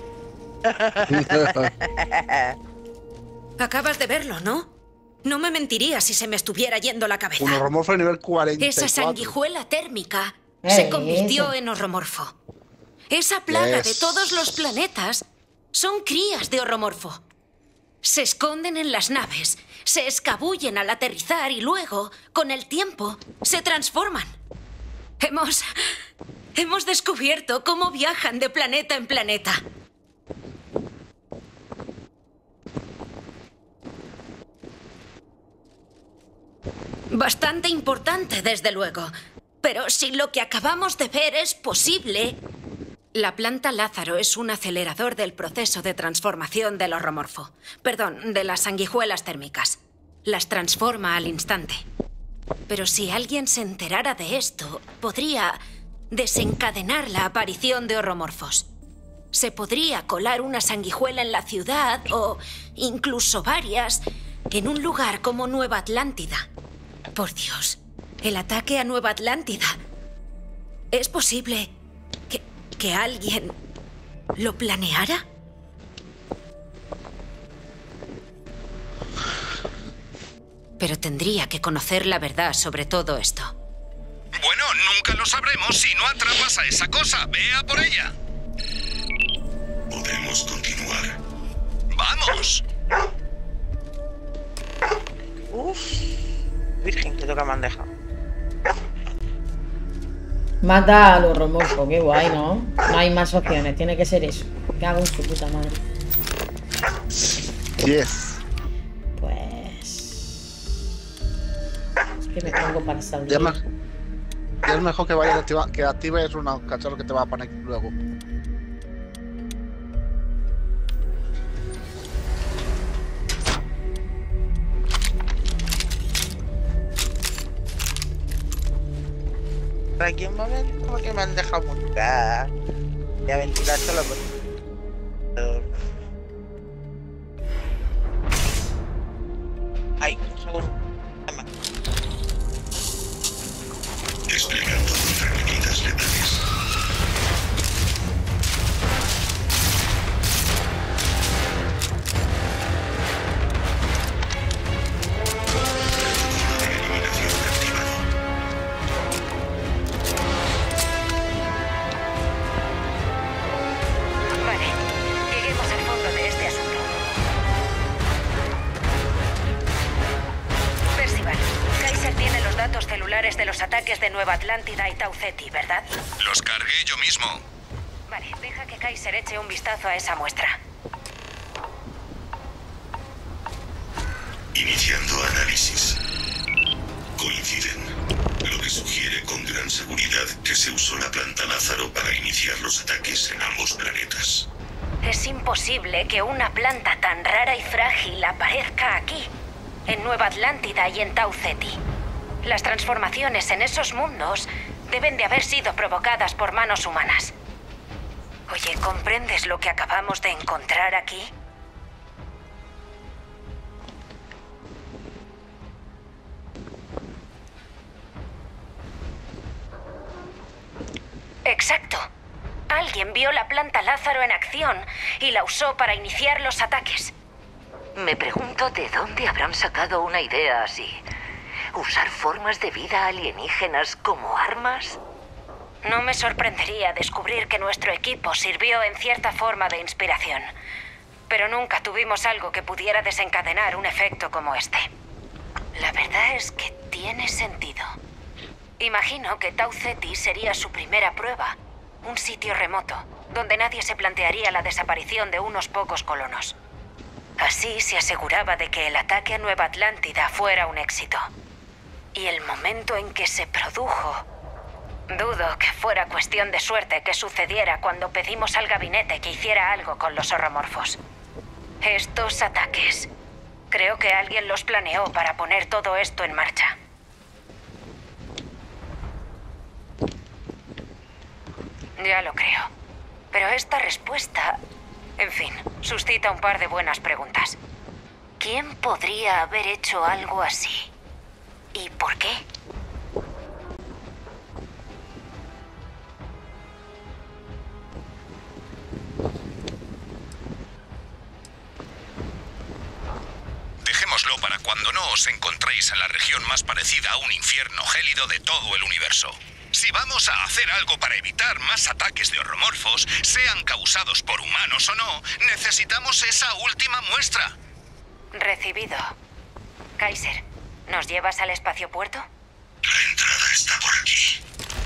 Acabas de verlo, ¿no? No me mentiría si se me estuviera yendo la cabeza. Un horromorfo de nivel cuarenta y cuatro. Esa sanguijuela térmica Eh, se convirtió eso. en horromorfo. Esa plaga Yes. de todos los planetas son crías de horromorfo. Se esconden en las naves, se escabullen al aterrizar y luego, con el tiempo, se transforman. Hemos... Hemos descubierto cómo viajan de planeta en planeta. Bastante importante, desde luego. Pero si lo que acabamos de ver es posible... La planta Lázaro es un acelerador del proceso de transformación del horromorfo. Perdón, de las sanguijuelas térmicas. Las transforma al instante. Pero si alguien se enterara de esto, podría desencadenar la aparición de horromorfos. Se podría colar una sanguijuela en la ciudad, o incluso varias, en un lugar como Nueva Atlántida. Por Dios, el ataque a Nueva Atlántida. ¿Es posible que, que alguien lo planeara? Pero tendría que conocer la verdad sobre todo esto. Bueno, nunca lo sabremos si no atrapas a esa cosa. Ve a por ella. Podemos continuar. ¡Vamos! Uf. Virgen, te toca bandeja. Mata a los romorfos, qué guay, ¿no? No hay más opciones, tiene que ser eso. Que hago en su puta madre. Yes. Pues... Es que me pongo para salir. Ya es mejor, ya es mejor que vayas a activar, que actives unos cacharros que te va a poner luego. Por aquí un momento, como que me han dejado montar. Voy a ventilar solo por... Ay, un segundo. Desplegando contramedidas letales. Protocolo de eliminación activado. Vale, lleguemos al fondo de este asunto. Percival, Kaiser tiene los datos celulares de los ataques de Nueva Atlántida y Tau Ceti, ¿verdad? Los cargué yo mismo. Vale, deja que Kaiser eche un vistazo a esa muestra. Iniciando análisis. Coinciden, lo que sugiere con gran seguridad que se usó la planta Lázaro para iniciar los ataques en ambos planetas. Es imposible que una planta tan rara y frágil aparezca aquí. en Nueva Atlántida y en Tau Ceti. Las transformaciones en esos mundos deben de haber sido provocadas por manos humanas. Oye, ¿comprendes lo que acabamos de encontrar aquí? Exacto. Alguien vio la planta Lázaro en acción y la usó para iniciar los ataques. Me pregunto de dónde habrán sacado una idea así. ¿Usar formas de vida alienígenas como armas? No me sorprendería descubrir que nuestro equipo sirvió en cierta forma de inspiración. Pero nunca tuvimos algo que pudiera desencadenar un efecto como este. La verdad es que tiene sentido. Imagino que Tau Ceti sería su primera prueba. Un sitio remoto, donde nadie se plantearía la desaparición de unos pocos colonos. Así se aseguraba de que el ataque a Nueva Atlántida fuera un éxito. Y el momento en que se produjo... Dudo que fuera cuestión de suerte que sucediera cuando pedimos al gabinete que hiciera algo con los horromorfos. Estos ataques... Creo que alguien los planeó para poner todo esto en marcha. Ya lo creo. Pero esta respuesta... En fin, suscita un par de buenas preguntas. ¿Quién podría haber hecho algo así? ¿Y por qué? Dejémoslo para cuando no os encontréis en la región más parecida a un infierno gélido de todo el universo. Si vamos a hacer algo para evitar más ataques de horromorfos, sean causados por humanos o no, necesitamos esa última muestra. Recibido. Kaiser, ¿nos llevas al espaciopuerto? La entrada está por aquí.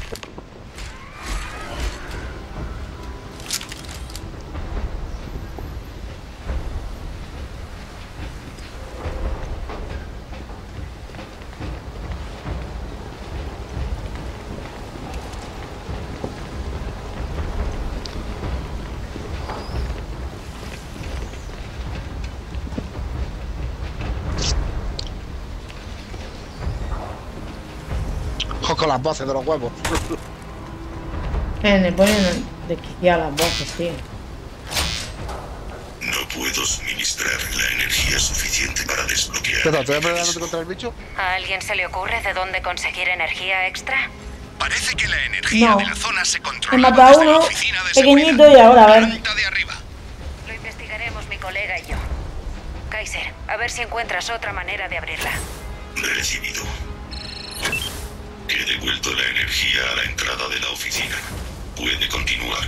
Con las voces de los huevos. Eh, me ponen desquiciar las voces, tío. No puedo suministrar la energía suficiente para desbloquear. Espera, ¿te voy a pelear contra el bicho? ¿A alguien se le ocurre de dónde conseguir energía extra? Parece que la energía No. de la zona se He controla matado a desde la uno oficina de pequeñito seguridad. y ahora, a ver. Planta de arriba. Lo investigaremos mi colega y yo. Kaiser, a ver si encuentras otra manera de abrirla. Recibido. He devuelto la energía a la entrada de la oficina. Puede continuar.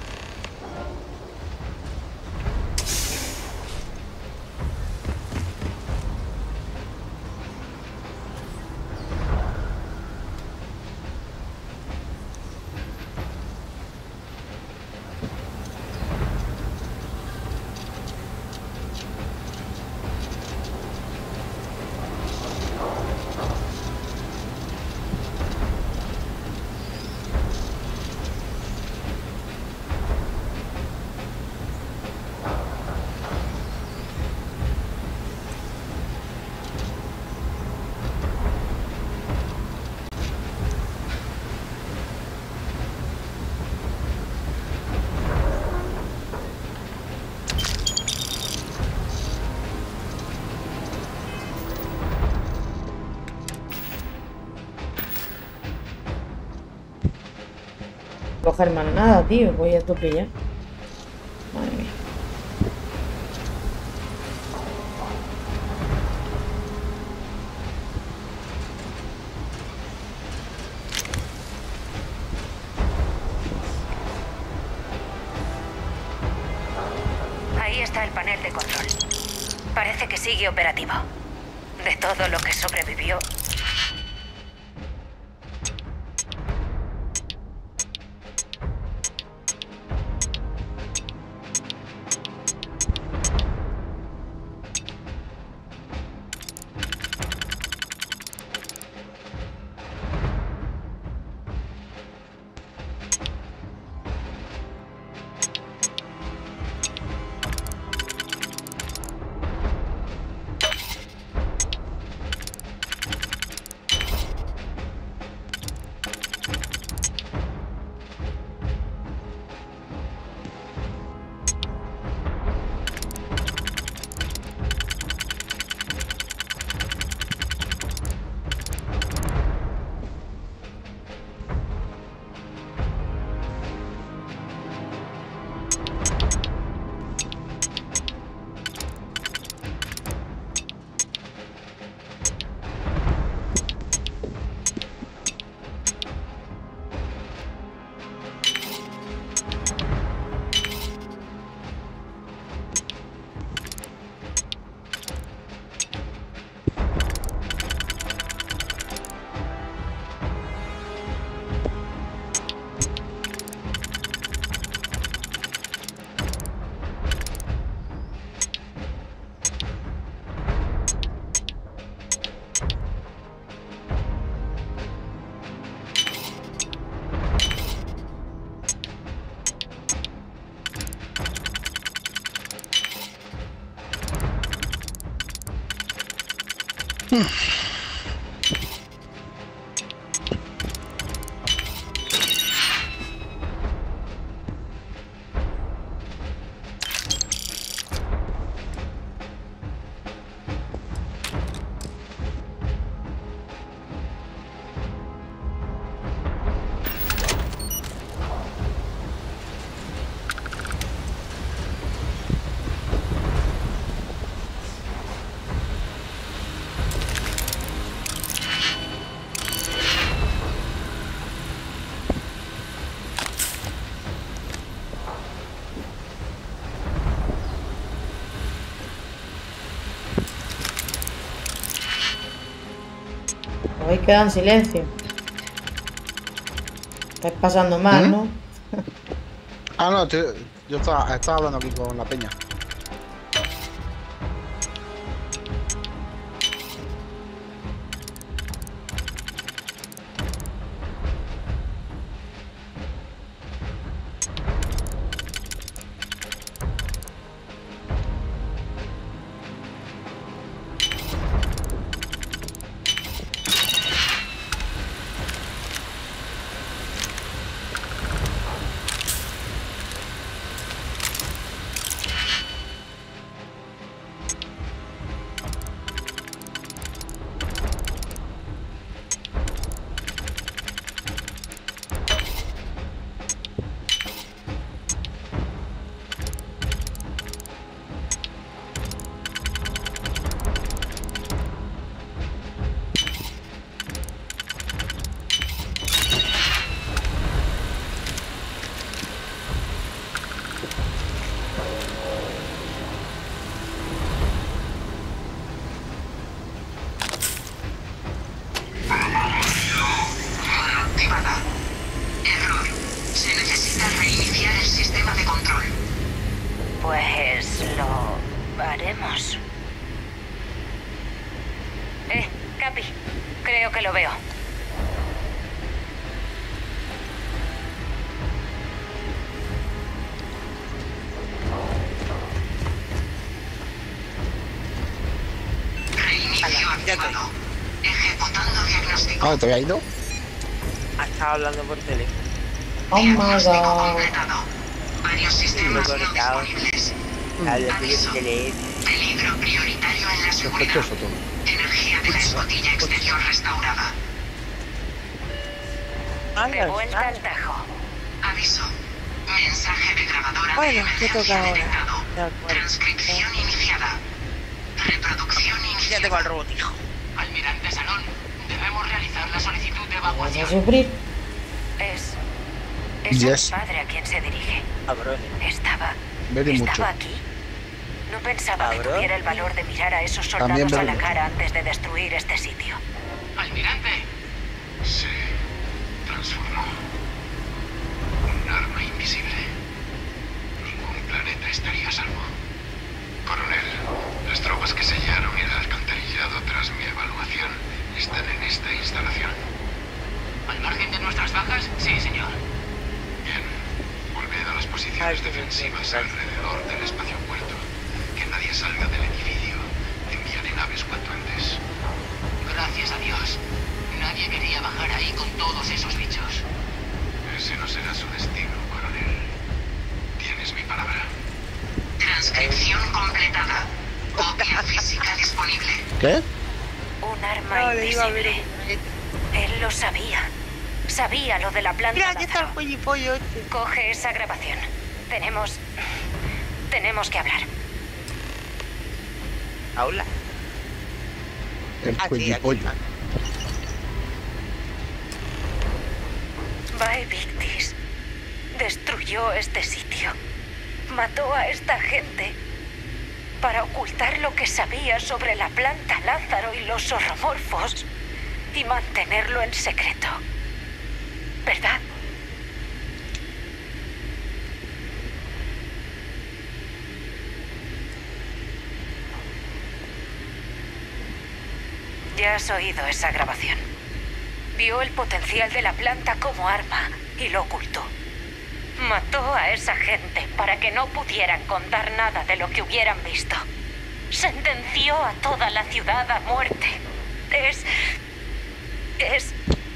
Coger más nada, tío. Voy a tope ya. Madre mía. Ahí está el panel de control. Parece que sigue operativo. De todo lo que sobrevivió... Hoy queda en silencio. Estás pasando mal, ¿Mm? ¿no? Ah, no, estoy- yo estaba, estaba hablando aquí con la peña. Activada. Error. Se necesita reiniciar el sistema de control. Pues lo haremos. Eh, Capi, creo que lo veo. Reinicio activado. Ejecutando diagnóstico. Ah, ¿te había ido? Estaba hablando por teléfono. Oh my god. Completado. Varios sistemas no disponibles. Aviso. Peligro prioritario en la seguridad. Sospechoso todo. Energía de la escotilla exterior restaurada. De vuelta al Tajo. Aviso. Mensaje de grabadora Bueno, de ¿qué emergencia toca ahora? detectado. De acuerdo. Transcripción iniciada. Reproducción iniciada. Ya tengo al robotijo. Almirante Salón, debemos realizar la solicitud de ¿Vas a evacuación. sufrir? Es... Es Yes. a mi padre a quien se dirige. Cabrón. Estaba... Very ¿Estaba mucho. aquí? No pensaba que Cabrón. tuviera el valor de mirar a esos También soldados a very la mucho. cara antes de destruir este sitio. Almirante. Se transformó. Un arma invisible. Ningún planeta estaría a salvo. Coronel, las tropas que sellaron el alcantarillado tras mi evaluación están en esta instalación. Al margen de nuestras bajas, sí, señor. Bien. Volved a las posiciones defensivas alrededor del espacio puerto. Que nadie salga del edificio. Enviaré naves cuanto antes. Gracias a Dios. Nadie quería bajar ahí con todos esos bichos. Ese no será su destino, coronel. Tienes mi palabra. Transcripción completada. Copia física disponible. ¿Qué? Un arma No, le iba a ver. invisible. Él lo sabía. Sabía lo de la planta. Mira, aquí está el Lázaro. pollipollo este. Coge esa grabación. Tenemos... Tenemos que hablar. Aula. El Ah, sí, cuello aquí pollo. está. Vae Victis destruyó este sitio. Mató a esta gente para ocultar lo que sabía sobre la planta Lázaro y los horromorfos y mantenerlo en secreto. ¿Verdad? Ya has oído esa grabación. Vio el potencial de la planta como arma y lo ocultó. Mató a esa gente para que no pudieran contar nada de lo que hubieran visto. Sentenció a toda la ciudad a muerte Es... Es...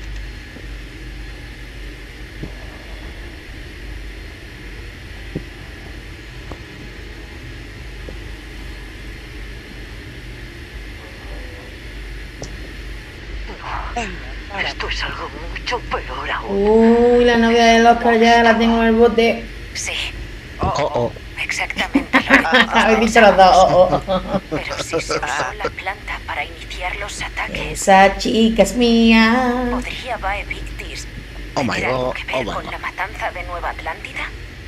Esto es algo mucho peor aún. Uy, la novia del Oscar ya la tengo en el bote. Sí. Oh, oh. Exactamente. Habéis dicho los dos. Oh, oh. Pero si se usó la planta para iniciar los ataques, Esa chica es mía. ¿podría Bae Victis Oh my tener algo god, que ver oh my con god. la matanza de Nueva Atlántida?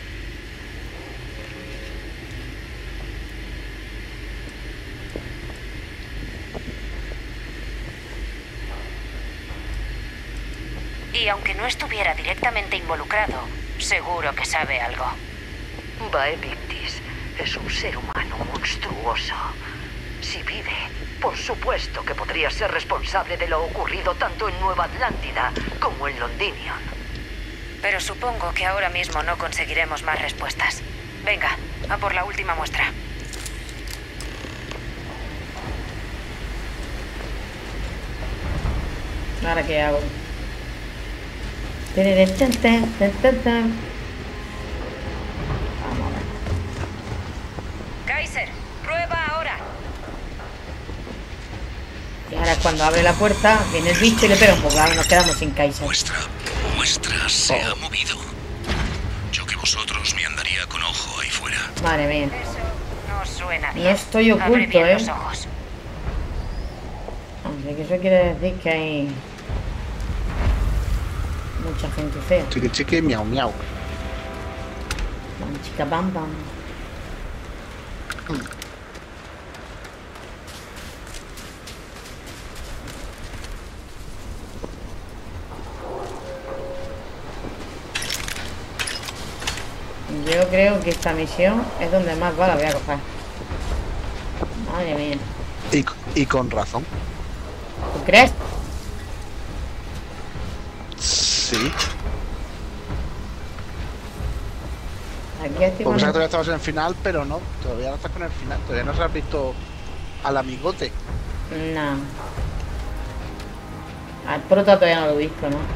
Y aunque no estuviera directamente involucrado, seguro que sabe algo. Bae Victis es un ser humano monstruoso. Si vive, por supuesto que podría ser responsable de lo ocurrido tanto en Nueva Atlántida como en Londinion. Pero supongo que ahora mismo no conseguiremos más respuestas. Venga, a por la última muestra. ¿Ahora qué hago? Tereré, tan, tan, tan, tan, tan. Vamos a ver. Kaiser, prueba ahora. Y ahora cuando abre la puerta, viene el bicho y le pega un poco. Ahora nos quedamos sin Kaiser. Vuestra muestra se ha movido. Yo que vosotros me andaría con ojo ahí fuera. Madre mía. No suena bien. No estoy Abre oculto, bien eh. los ojos. Así que eso quiere decir que hay mucha gente fea. Chiqui chiqui, miau miau. Bam, chica, bam, bam. Yo creo que esta misión es donde más va la voy a coger. Madre mía. Y, y con razón. ¿Tú crees? Sí. Aquí estoy Porque con... todavía estabas en el final, pero no. Todavía no estás con el final. Todavía no se has visto al amigote. No. Al prota todavía no lo he visto, ¿no?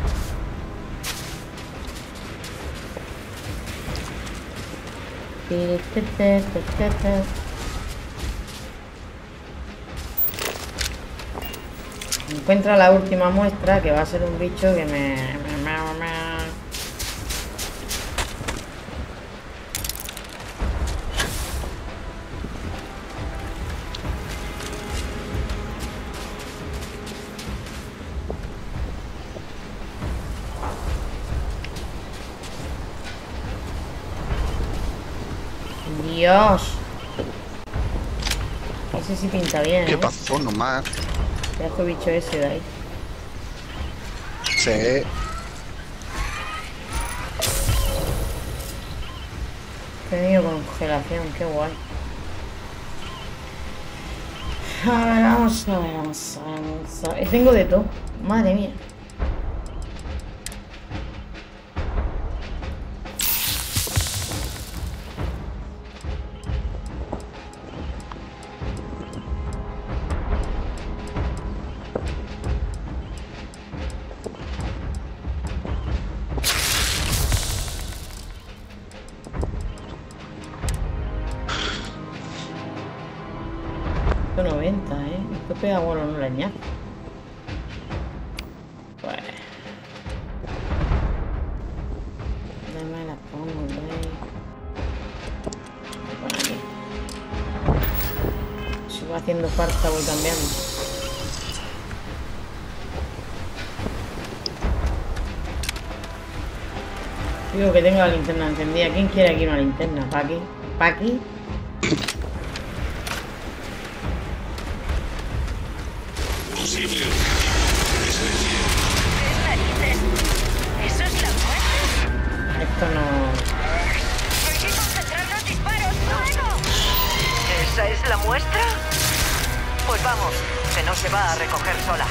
Encuentra la última muestra, que va a ser un bicho que me... me- me- me- Dios. Ese sí pinta bien, ¿Qué ¿eh? pasó nomás? Dejo el bicho ese de ahí. Sí. Tenido congelación, qué guay. A ver, vamos a ver, vamos a ver, vamos a ver. Tengo de todo. Madre mía. noventa, eh. Esto pega bueno, no le añado. Pues. Dame las pongo, ¿eh? Por aquí. Si va haciendo falta, voy cambiando. Digo que tengo la linterna encendida. ¿Quién quiere aquí una linterna? ¿Paqui? ¿Paqui? Posible. ¿Eso es la muerte? Esto no... ¡Hay que concentrar los disparos! ¡Luego! ¿Esa es la muestra? Pues vamos, que no se va a recoger sola.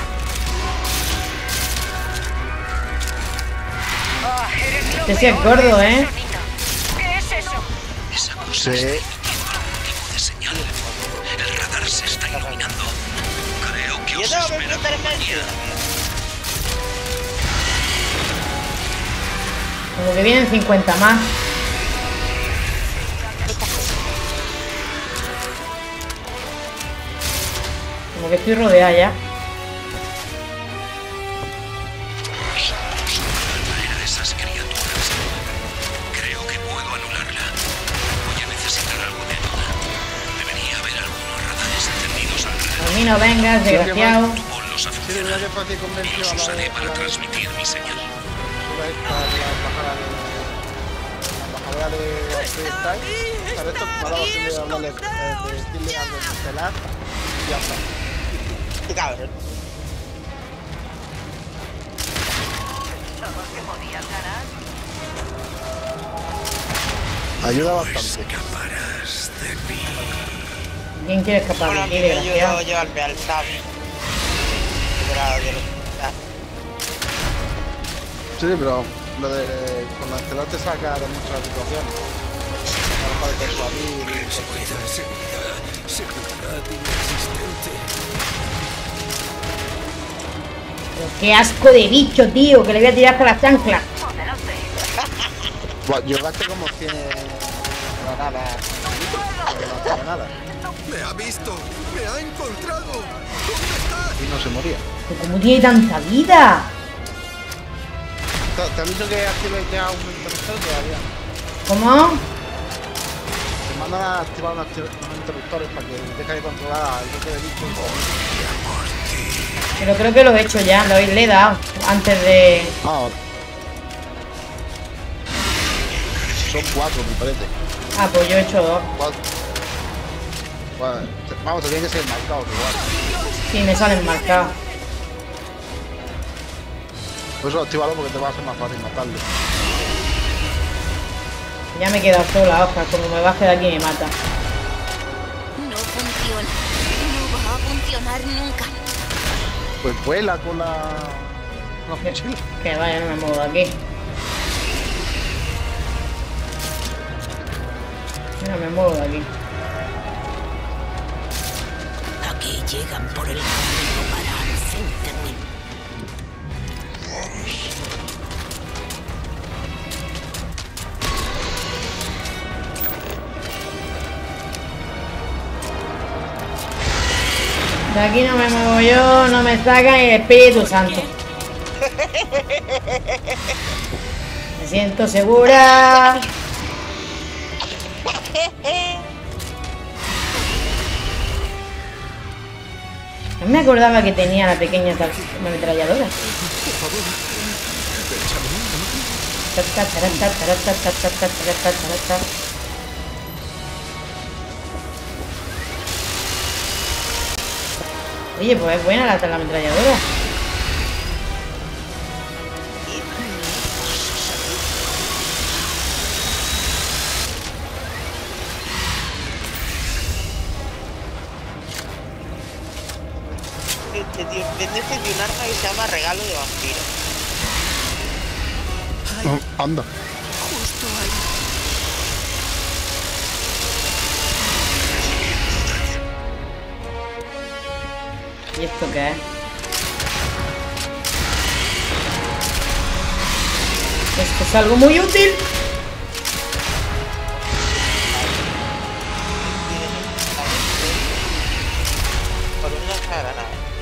Ah, eres lo Este sí es peor gordo, de ese ¿eh? sonido. ¿Qué es eso? Esa cosa Sí. está emitiendo algún tipo de señal. El radar se está iluminando. Creo que Yo tengo que enfrentar en medio. Como que vienen cincuenta más. Como que estoy rodeada ya. Era esas criaturas. Creo que puedo anularla. Voy a necesitar algo de ayuda. Debería haber algunos radares encendidos alrededor. A mí no vengas, desgraciado. Ponlos a funcionar. Y los usaré para transmitir mi señal. La embajada de Freestyle. Para esto me ha dado opción de hablarle, de decirle algo de Estelar y ya está. Qué cabrón. Ayuda bastante. Escaparás de mí. ¿Quién quiere escapar de Bueno, a aquí, mí me desgraciado? ayudó llevarme al sable. Liberado de los... Sí, pero lo de con la Estelar te saca de muchas situaciones. A lo mejor de persuadir y Seguridad, seguridad, seguridad inexistente. Pero qué asco de bicho, tío, que le voy a tirar con las chanclas. Bueno, yo gasté como cien granadas. No hacía nada. Me ha visto, me ha encontrado. ¿Dónde estás? Y no se moría. ¿Pero cómo tiene tanta vida? ¿Te, te han dicho que actives ya un interruptor todavía? ¿Cómo? Te mandan a activar unos, unos interruptores para que deje de controlar al bloque de bichos. Pero creo que lo he hecho ya, lo he, le he dado antes de... Ahora. Son cuatro, me parece. Ah, pues yo he hecho dos. Cuatro. Bueno, vamos, te tiene que ser marcado igual. Sí, me salen marcados. Por eso actívalo porque te va a ser más fácil matarlo. Ya me he quedado sola, Oscar, como me baje de aquí me mata. No funciona. No va a funcionar nunca. Pues vuela con la... con la mochila. Que vaya, no me muevo de aquí. No me muevo de aquí. Aquí llegan por el camino para Centerville. De aquí no me muevo yo, no me sacan el Espíritu Santo. Me siento segura. No me acordaba que tenía la pequeña ametralladora. Oye, pues es buena la, la ametralladora. Este tío, vende este tío un arma que se llama regalo de vampiro. Oh, anda. Justo ahí. ¿Y esto qué es? Esto es algo muy útil. Por una granada.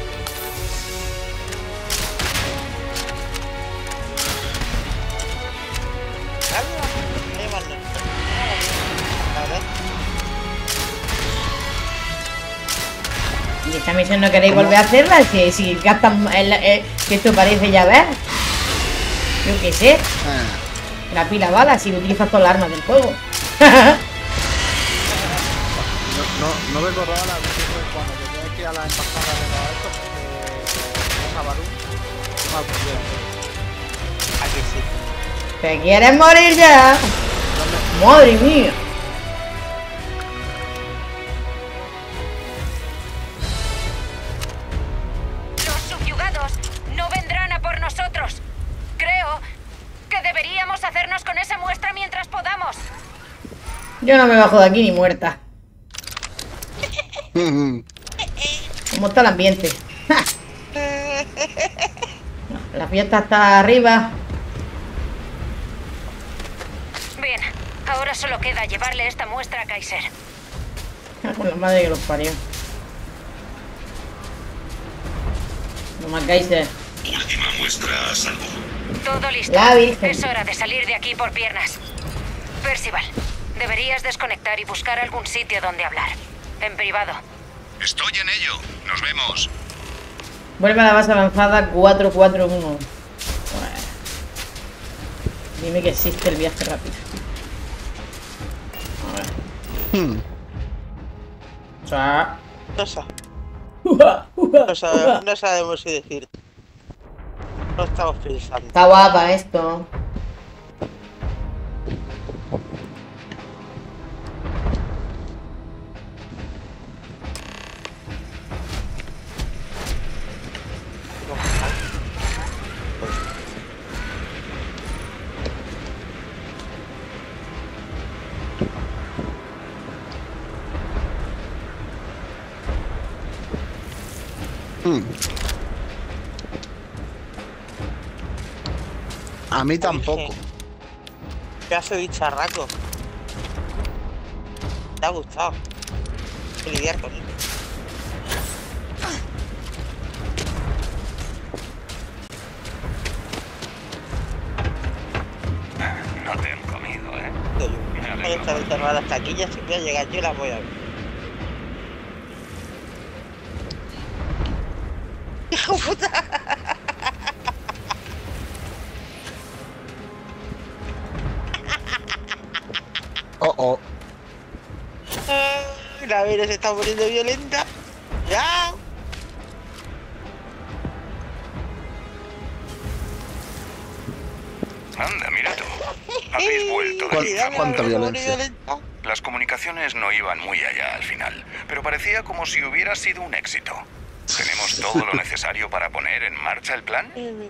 Y esta misión no queréis volver a hacerla, si, si gastan el, el, que esto parece ya ver. Yo qué sé. La pila bala si utilizas todas las armas del juego. No, no, no recordaba la versión de cuando te tienes que ir a la embajada de los estos, de Sabarú. Qué mal por Aquí sí. ¿Te quieres morir ya? Madre mía. Los subyugados no vendrán a por nosotros. Creo que deberíamos hacernos con esa muestra mientras podamos. Yo no me bajo de aquí ni muerta. ¿Cómo está el ambiente? La fiesta está arriba. Bien, ahora solo queda llevarle esta muestra a Kaiser. Con la madre que los parió. No más Kaiser. Última muestra a salvo. Todo listo. La Virgen. Es hora de salir de aquí por piernas. Percival, deberías desconectar y buscar algún sitio donde hablar. En privado. Estoy en ello. Nos vemos. Vuelve a la base avanzada cuatro cuatro uno. Bueno. Dime que existe el viaje rápido. A ver. Hmm. O sea... No sé. No sabemos, no sabemos si decir. No estamos pensando. Está guapa esto. Hmm. A mí tampoco. ¿Qué hace bicharraco? ¿Te ha gustado? Lidiar con él. No te han comido, ¿eh? Voy a estar encerradas las taquillas, si voy a llegar yo las voy a ver. ¡Hijo puta! Oh, oh. La Vera se está poniendo violenta. ¡Ya! Anda, mira tú. Habéis vuelto de ¿Cuánta, cuánta violencia? Las comunicaciones no iban muy allá al final, pero parecía como si hubiera sido un éxito. ¿Tenemos todo lo necesario para poner en marcha el plan?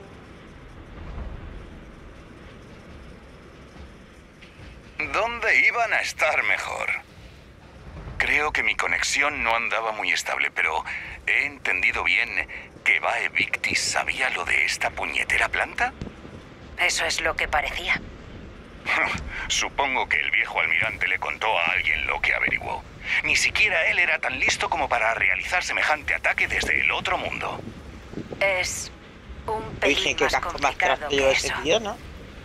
¿Dónde iban a estar mejor? Creo que mi conexión no andaba muy estable, pero ¿he entendido bien que Vae Victis sabía lo de esta puñetera planta? Eso es lo que parecía. Supongo que el viejo almirante le contó a alguien lo que averiguó. Ni siquiera él era tan listo como para realizar semejante ataque desde el otro mundo. Es un pelín Dije que más casco más complicado craftillo que ese eso. tío, ¿no?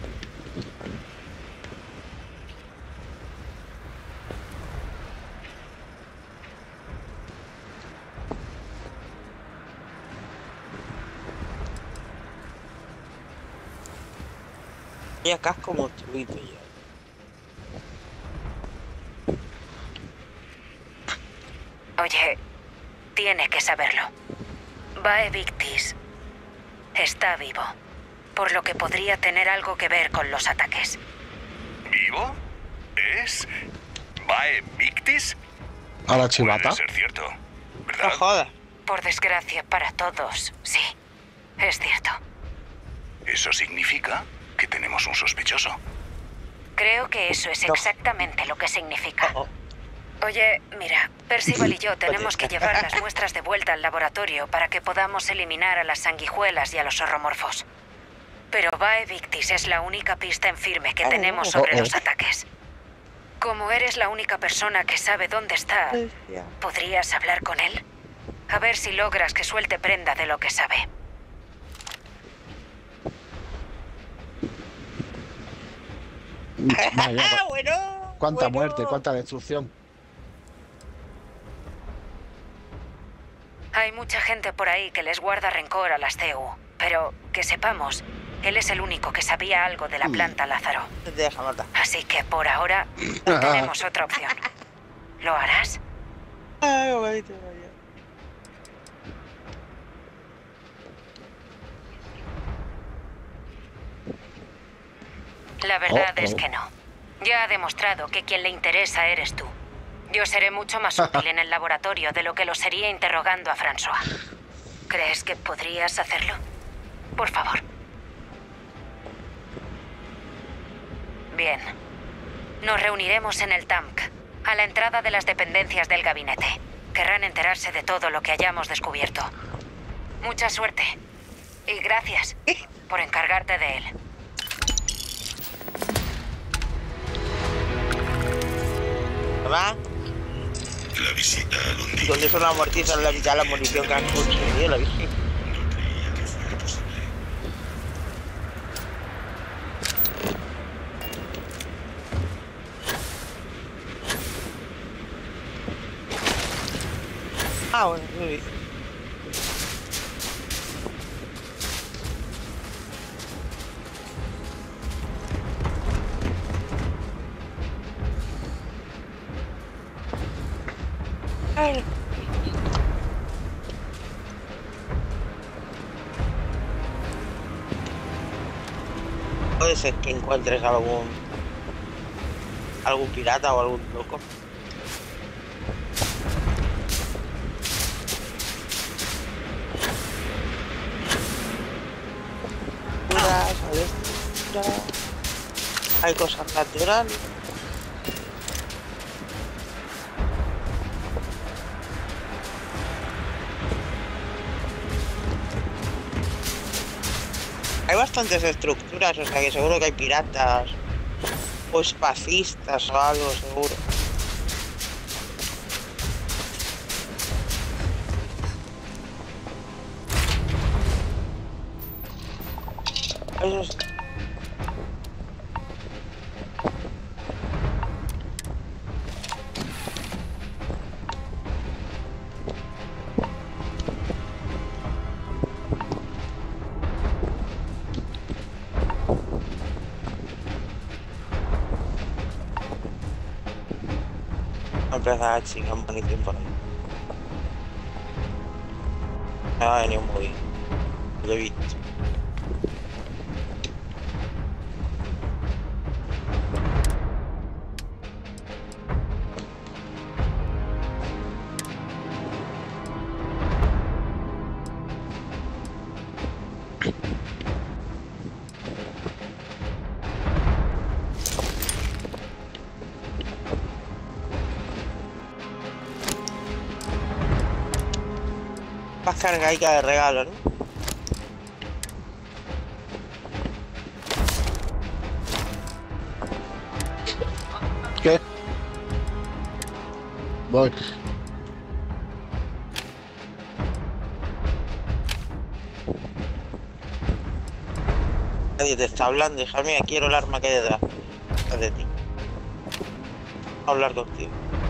Y acá es como truito ya. Oye, tiene que saberlo. Vae Victis está vivo, por lo que podría tener algo que ver con los ataques. ¿Vivo? ¿Es Vae Victis? A la chivata. Puede ser cierto, ¿verdad? No jodas. Por desgracia para todos, sí. Es cierto. Eso significa que tenemos un sospechoso. Creo que eso es exactamente lo que significa. Oye, mira, Percival y yo tenemos que llevar las muestras de vuelta al laboratorio para que podamos eliminar a las sanguijuelas y a los horromorfos. Pero Vae Victis es la única pista en firme que tenemos sobre los ataques. Como eres la única persona que sabe dónde está, ¿podrías hablar con él? A ver si logras que suelte prenda de lo que sabe. Vaya, bueno, cuánta bueno. muerte, cuánta destrucción. Hay mucha gente por ahí que les guarda rencor a las C U, pero que sepamos, él es el único que sabía algo de la planta Lázaro. Así que por ahora no tenemos otra opción. ¿Lo harás? Ay, bonito, vaya. La verdad Oh, oh. es que no. Ya ha demostrado que quien le interesa eres tú. Yo seré mucho más útil en el laboratorio de lo que lo sería interrogando a François. ¿Crees que podrías hacerlo? Por favor. Bien. Nos reuniremos en el T A M C, a la entrada de las dependencias del gabinete. Querrán enterarse de todo lo que hayamos descubierto. Mucha suerte. Y gracias por encargarte de él. ¿Va? La visita a Londres. ¿Dónde son las amortizan la mitad de la munición que han conseguido, la Virgen? Ah, bueno, muy bien. Ay. Puede ser que encuentres algún algún pirata o algún loco. Hay cosas naturales. Hay bastantes estructuras, o sea que seguro que hay piratas o espacistas o algo, seguro. Eso sí. Empezar a chingar munición por ahí. Me ha venido muy bien. Lo he visto. Más cargadica de regalo, ¿no? ¿Qué? Voy. Nadie te está hablando, hija mía, quiero el arma que hay detrás de ti. A hablar contigo.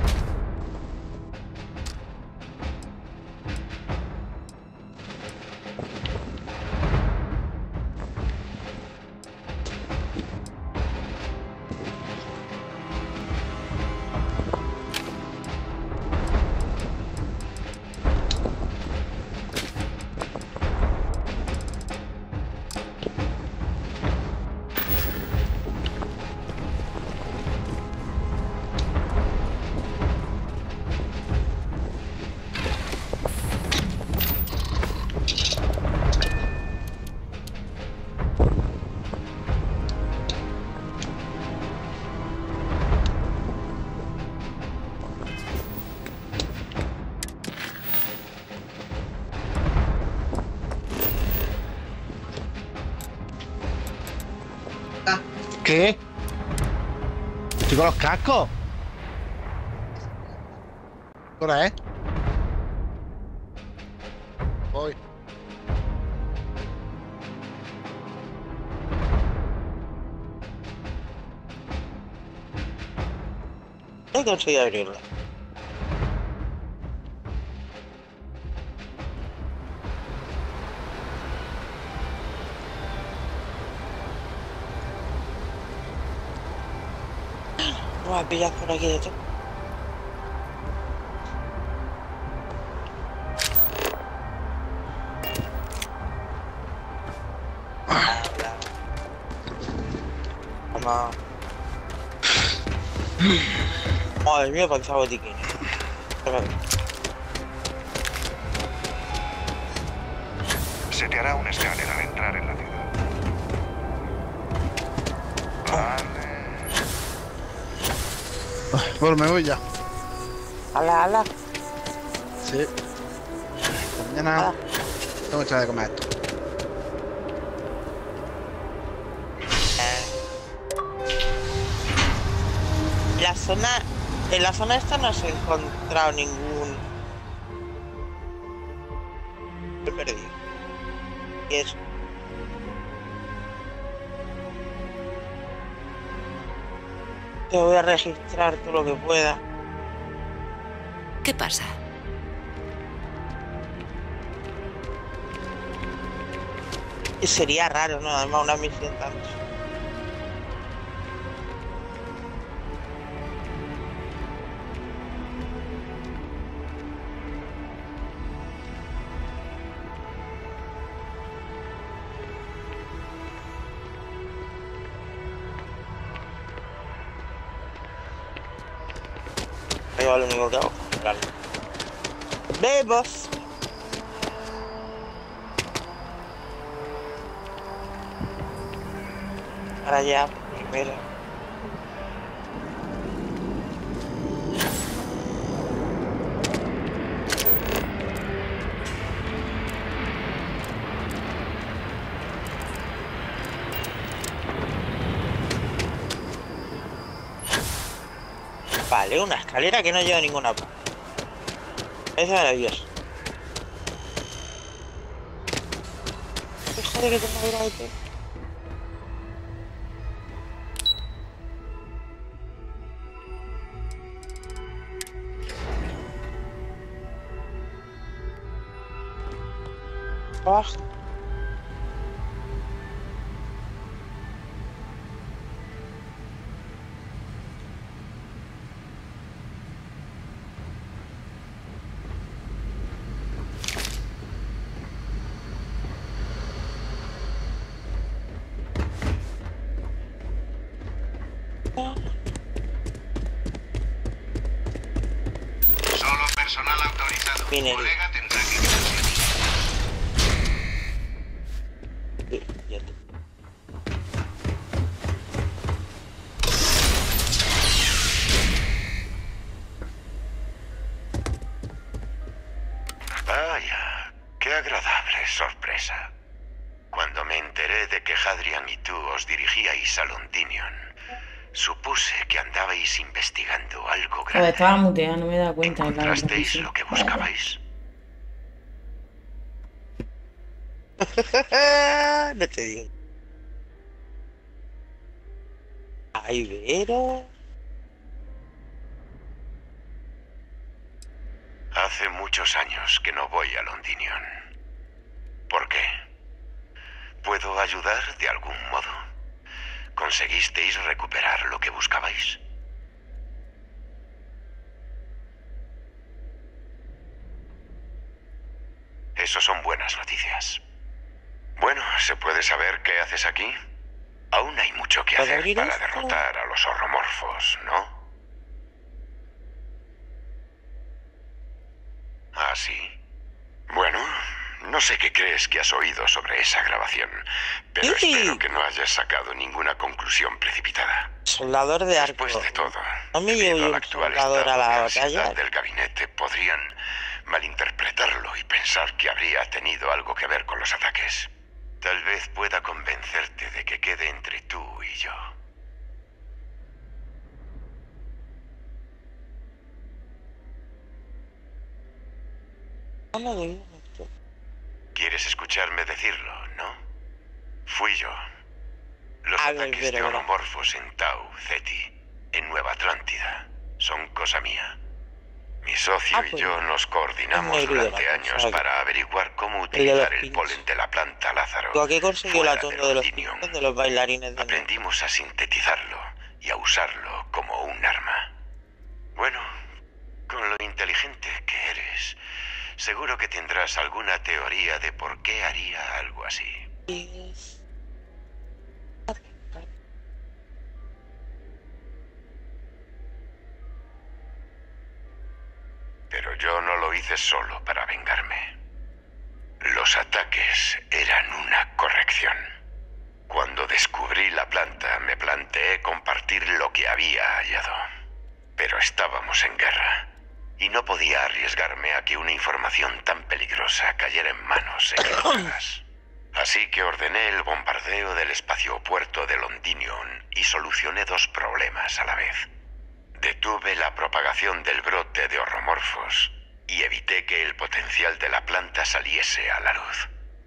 ¿Qué? Estoy con los cascos. ¿Qué hora es? Voy. No he conseguido abrirla. No me pillas por aquí detrás. Vamos. Madre mía, cuántos botiquines. Se te hará un escáner al entrar en la ciudad. Vale. Bueno, me voy ya. Ala, ala. Sí. Hasta mañana. Ala. Tengo que echar de comer esto. La zona... En la zona esta no se ha encontrado ningún... He perdido. Y eso. Te voy a registrar todo lo que pueda. ¿Qué pasa? Y sería raro, ¿no? Además, una misión tan... Yo lo único que hago es comprarlo. ¡Bebos! Para allá, primero. Vale, una escalera que no lleva ninguna parte. Es maravilloso. Joder, que tengo que ir a este. Abajo. Solo personal autorizado. Minería. Colega tendrá que quedarse aquí. Sí, ya te... Vaya, qué agradable sorpresa. Cuando me enteré de que Hadrian y tú os dirigíais a Londinion, supuse que andabais investigando algo Joder, grande. estaba muteada, no me he dado cuenta. ¿Encontrasteis lo que buscabais? No te digo. Ay, Vero. Hace muchos años que no voy a Londinion. ¿Por qué? ¿Puedo ayudar de algún modo? ¿Conseguisteis recuperar lo que buscabais? Eso son buenas noticias. Bueno, ¿se puede saber qué haces aquí? Aún hay mucho que hacer para derrotar a los horromorfos, ¿no? ¿Ah, sí? Bueno, no sé qué crees que has oído sobre esa grabación, pero Sí. espero que no hayas sacado ninguna conclusión precipitada. Soldador de arco. Después de todo, No me llevo debido yo al un actual soldador estado a la de ansiedad batalla. del gabinete, podrían malinterpretarlo y pensar que habría tenido algo que ver con los ataques. Tal vez pueda convencerte de que quede entre tú y yo. No me digas esto. ¿Quieres escucharme decirlo, no? Fui yo. Los A ver, ataques pero, de pero. horromorfos en Tau Ceti, en Nueva Atlántida, son cosa mía. Mi socio Ah, y pues, yo nos coordinamos es muy durante bien, años ¿sabes? para averiguar cómo de los utilizar el pins. polen de la planta Lázaro. ¿Tú aquí consiguió el fuera atuendo de de los Londinium. pintos de los bailarines de Aprendimos a sintetizarlo y a usarlo como un arma. Bueno, con lo inteligente que eres, seguro que tendrás alguna teoría de por qué haría algo así. Pero yo no lo hice solo para vengarme. Los ataques eran una corrección. Cuando descubrí la planta, me planteé compartir lo que había hallado. Pero estábamos en guerra, y no podía arriesgarme a que una información tan peligrosa cayera en manos equivocadas. Así que ordené el bombardeo del espaciopuerto de Londinion y solucioné dos problemas a la vez. Detuve la propagación del brote de horromorfos y evité que el potencial de la planta saliese a la luz.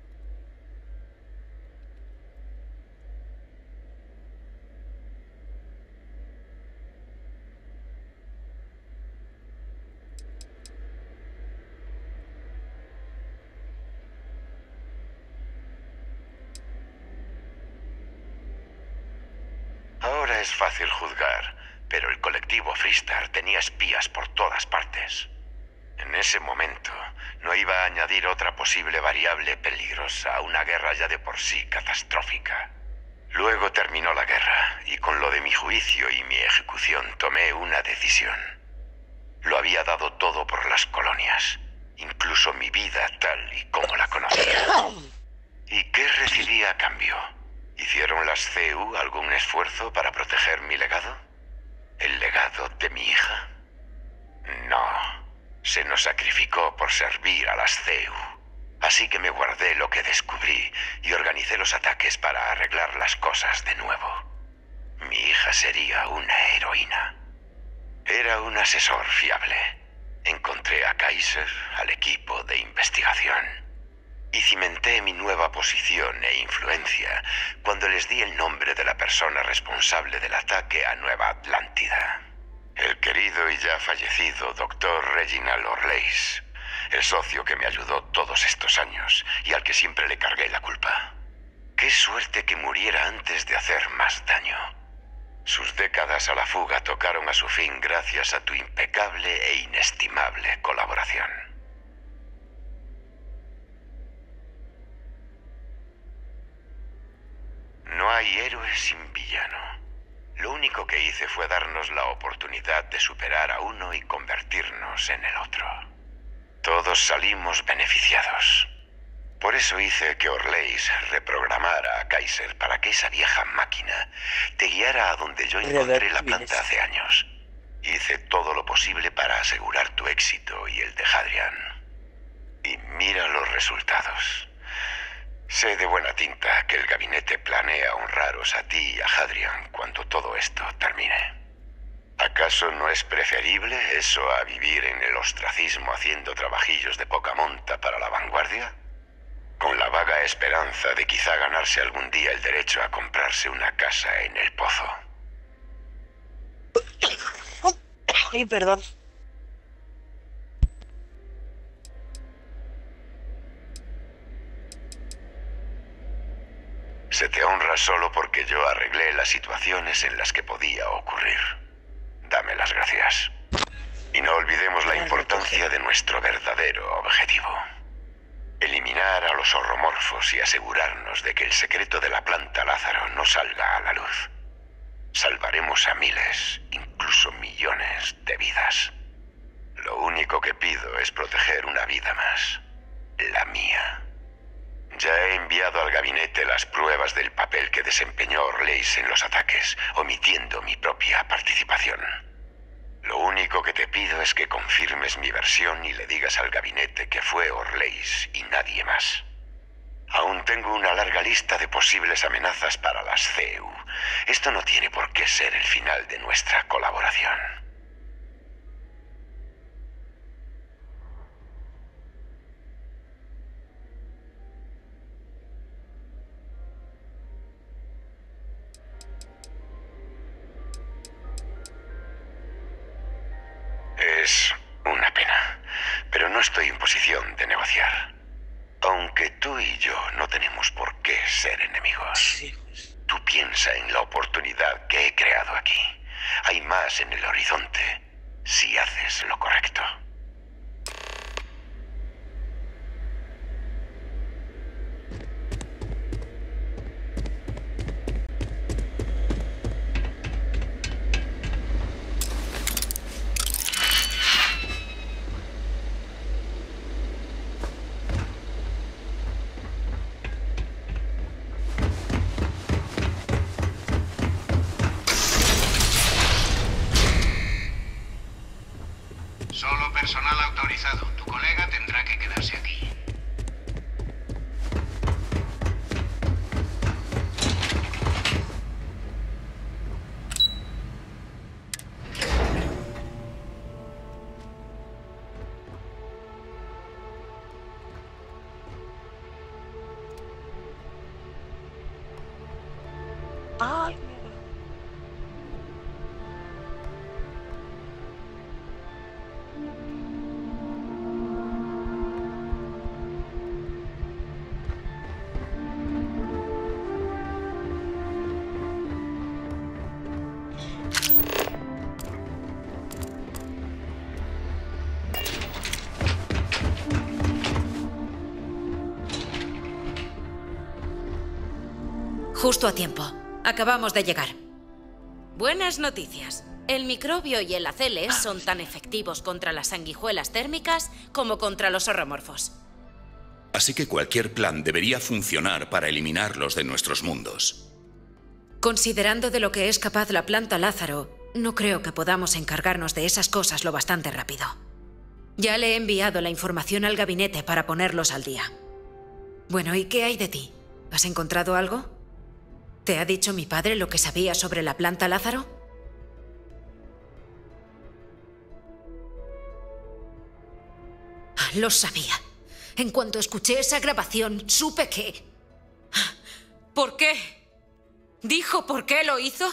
Ahora es fácil juzgar, pero el colectivo Freestar tenía espías por todas partes. En ese momento, no iba a añadir otra posible variable peligrosa a una guerra ya de por sí catastrófica. Luego terminó la guerra, y con lo de mi juicio y mi ejecución tomé una decisión. Lo había dado todo por las colonias, incluso mi vida tal y como la conocía. ¿Y qué recibí a cambio? ¿Hicieron las C U algún esfuerzo para proteger mi legado? ¿El legado de mi hija? No. Se nos sacrificó por servir a las C U. Así que me guardé lo que descubrí y organicé los ataques para arreglar las cosas de nuevo. Mi hija sería una heroína. Era un asesor fiable. Encontré a Kaiser, al equipo de investigación. Y cimenté mi nueva posición e influencia cuando les di el nombre de la persona responsable del ataque a Nueva Atlántida. El querido y ya fallecido doctor Reginald Orleis, el socio que me ayudó todos estos años y al que siempre le cargué la culpa. Qué suerte que muriera antes de hacer más daño. Sus décadas a la fuga tocaron a su fin gracias a tu impecable e inestimable colaboración. No hay héroe sin villano. Lo único que hice fue darnos la oportunidad de superar a uno y convertirnos en el otro. Todos salimos beneficiados. Por eso hice que Orleis reprogramara a Kaiser para que esa vieja máquina te guiara a donde yo encontré la planta hace años. Hice todo lo posible para asegurar tu éxito y el de Hadrian. Y mira los resultados. Sé de buena tinta que el gabinete planea honraros a ti y a Hadrian cuando todo esto termine. ¿Acaso no es preferible eso a vivir en el ostracismo haciendo trabajillos de poca monta para la vanguardia? Con la vaga esperanza de quizá ganarse algún día el derecho a comprarse una casa en el pozo. Ay, perdón. Se te honra solo porque yo arreglé las situaciones en las que podía ocurrir. Dame las gracias. Y no olvidemos la importancia de nuestro verdadero objetivo. Eliminar a los horromorfos y asegurarnos de que el secreto de la planta Lázaro no salga a la luz. Salvaremos a miles, incluso millones de vidas. Lo único que pido es proteger una vida más. La mía. Ya he enviado al gabinete las pruebas del papel que desempeñó Orleis en los ataques, omitiendo mi propia participación. Lo único que te pido es que confirmes mi versión y le digas al gabinete que fue Orleis y nadie más. Aún tengo una larga lista de posibles amenazas para las C U. Esto no tiene por qué ser el final de nuestra colaboración. Es una pena, pero no estoy en posición de negociar. Aunque tú y yo no tenemos por qué ser enemigos. Tú piensa en la oportunidad que he creado aquí. Hay más en el horizonte si haces lo correcto. Solo personal autorizado. Tu colega tendrá que quedarse aquí. Ay, Justo a tiempo. Acabamos de llegar. Buenas noticias. El microbio y el aceles son tan efectivos contra las sanguijuelas térmicas como contra los horromorfos. Así que cualquier plan debería funcionar para eliminarlos de nuestros mundos. Considerando de lo que es capaz la planta Lázaro, no creo que podamos encargarnos de esas cosas lo bastante rápido. Ya le he enviado la información al gabinete para ponerlos al día. Bueno, ¿y qué hay de ti? ¿Has encontrado algo? ¿Te ha dicho mi padre lo que sabía sobre la planta Lázaro? Lo sabía. En cuanto escuché esa grabación, supe que... ¿Por qué? ¿Dijo por qué lo hizo?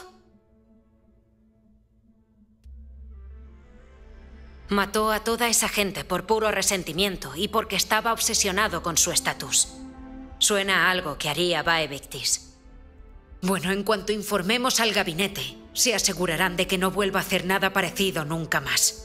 Mató a toda esa gente por puro resentimiento y porque estaba obsesionado con su estatus. Suena a algo que haría Vae Victis. Bueno, en cuanto informemos al gabinete, se asegurarán de que no vuelva a hacer nada parecido nunca más.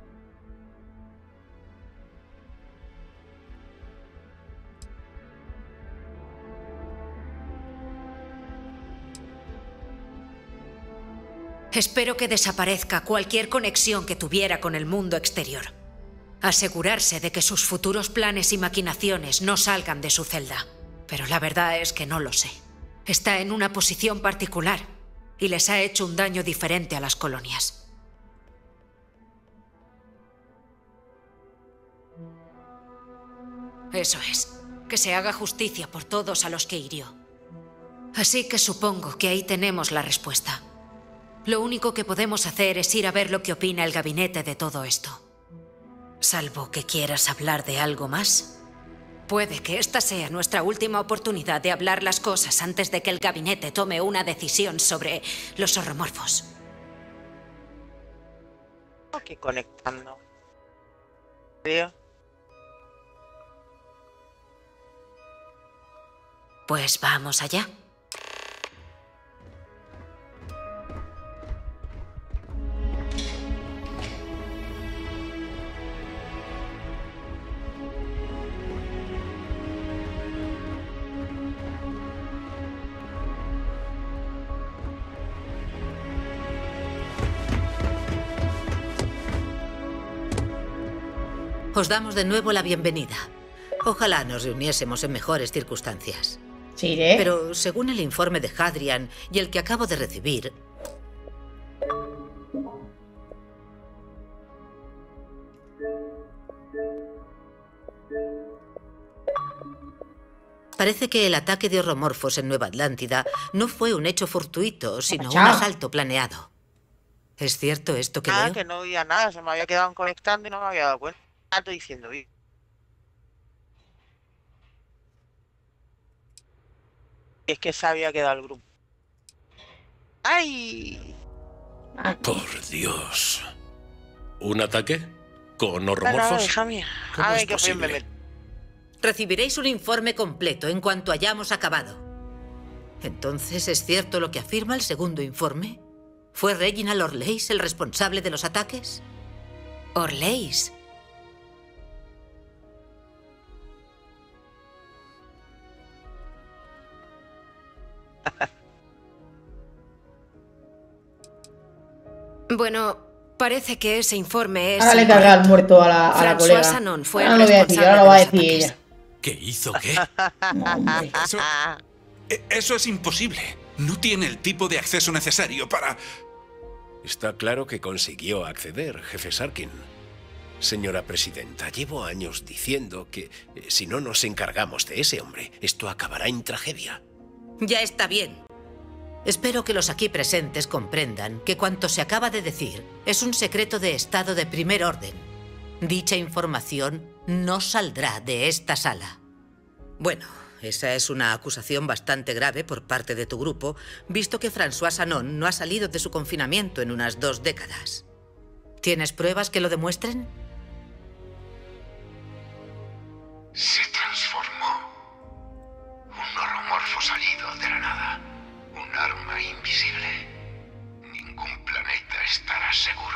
Espero que desaparezca cualquier conexión que tuviera con el mundo exterior. Asegurarse de que sus futuros planes y maquinaciones no salgan de su celda. Pero la verdad es que no lo sé. Está en una posición particular y les ha hecho un daño diferente a las colonias. Eso es, que se haga justicia por todos a los que hirió. Así que supongo que ahí tenemos la respuesta. Lo único que podemos hacer es ir a ver lo que opina el gabinete de todo esto. Salvo que quieras hablar de algo más. Puede que esta sea nuestra última oportunidad de hablar las cosas antes de que el gabinete tome una decisión sobre los horromorfos. Aquí conectando. ¿Serio? Pues vamos allá. Os damos de nuevo la bienvenida. Ojalá nos reuniésemos en mejores circunstancias. Sí, ¿eh? Pero según el informe de Hadrian y el que acabo de recibir... Parece que el ataque de horromorfos en Nueva Atlántida no fue un hecho fortuito, sino un asalto planeado. ¿Es cierto esto que Ah, leo? que no oía nada, se me había quedado conectando y no me había dado cuenta. Ah, estoy diciendo, ¿y? Es que se había quedado el grupo. ¡Ay! Por Dios. ¿Un ataque? ¿Con No, no, horromorfos? hija mía. ¿Cómo A ver es qué bien me posible? meto. Recibiréis un informe completo en cuanto hayamos acabado. Entonces, ¿es cierto lo que afirma el segundo informe? ¿Fue Reginald Orleis el responsable de los ataques? ¿Orleis? Bueno, parece que ese informe es... Ahora le carga el muerto a la, a la François colega. Sanon fue Ahora el lo voy a decir, responsable ahora lo va a de los decir ataques. ella. ¿Qué hizo qué? Eso, e- eso es imposible. No tiene el tipo de acceso necesario para... Está claro que consiguió acceder, jefe Sarkin. Señora Presidenta, llevo años diciendo que eh, si no nos encargamos de ese hombre, esto acabará en tragedia. Ya está bien. Espero que los aquí presentes comprendan que cuanto se acaba de decir es un secreto de Estado de primer orden. Dicha información no saldrá de esta sala. Bueno, esa es una acusación bastante grave por parte de tu grupo, visto que François Sanon no ha salido de su confinamiento en unas dos décadas. ¿Tienes pruebas que lo demuestren? Se transformó. Un horromorfo salido de la nada. Un arma invisible. Ningún planeta estará seguro.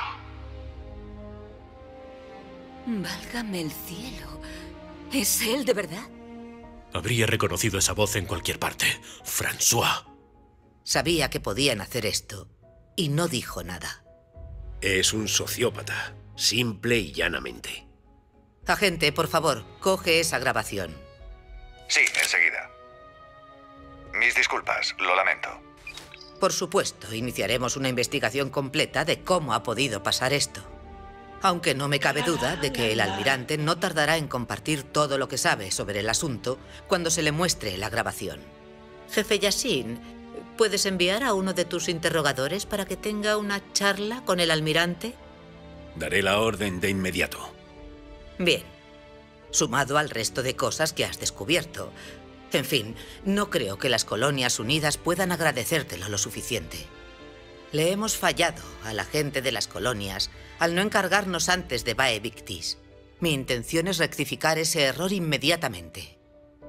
Válgame el cielo. ¿Es él de verdad? Habría reconocido esa voz en cualquier parte. François. Sabía que podían hacer esto y no dijo nada. Es un sociópata, simple y llanamente. Agente, por favor, coge esa grabación. Sí, enseguida. Mis disculpas, lo lamento. Por supuesto, iniciaremos una investigación completa de cómo ha podido pasar esto. Aunque no me cabe duda de que el almirante no tardará en compartir todo lo que sabe sobre el asunto cuando se le muestre la grabación. Jefe Yassin, ¿puedes enviar a uno de tus interrogadores para que tenga una charla con el almirante? Daré la orden de inmediato. Bien. Sumado al resto de cosas que has descubierto. En fin, no creo que las Colonias Unidas puedan agradecértelo lo suficiente. Le hemos fallado a la gente de las colonias al no encargarnos antes de Vae Victis. Mi intención es rectificar ese error inmediatamente.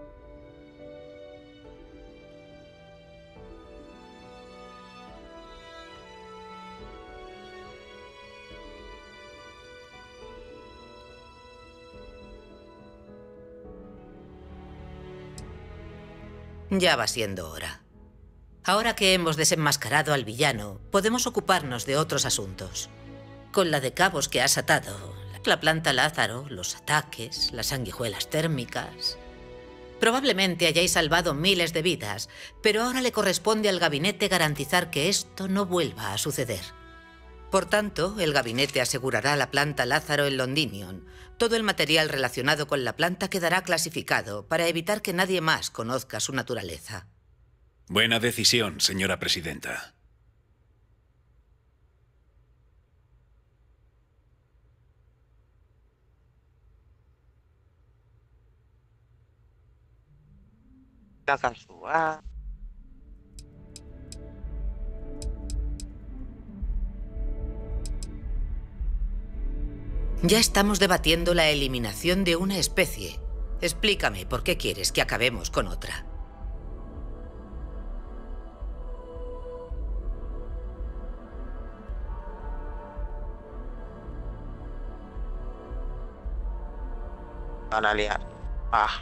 Ya va siendo hora. Ahora que hemos desenmascarado al villano, podemos ocuparnos de otros asuntos. Con la de cabos que has atado, la planta Lázaro, los ataques, las sanguijuelas térmicas... Probablemente hayáis salvado miles de vidas, pero ahora le corresponde al gabinete garantizar que esto no vuelva a suceder. Por tanto, el gabinete asegurará la planta Lázaro en Londinion. Todo el material relacionado con la planta quedará clasificado para evitar que nadie más conozca su naturaleza. Buena decisión, señora Presidenta. La casual. Ya estamos debatiendo la eliminación de una especie. Explícame por qué quieres que acabemos con otra. Van a liar. Ah.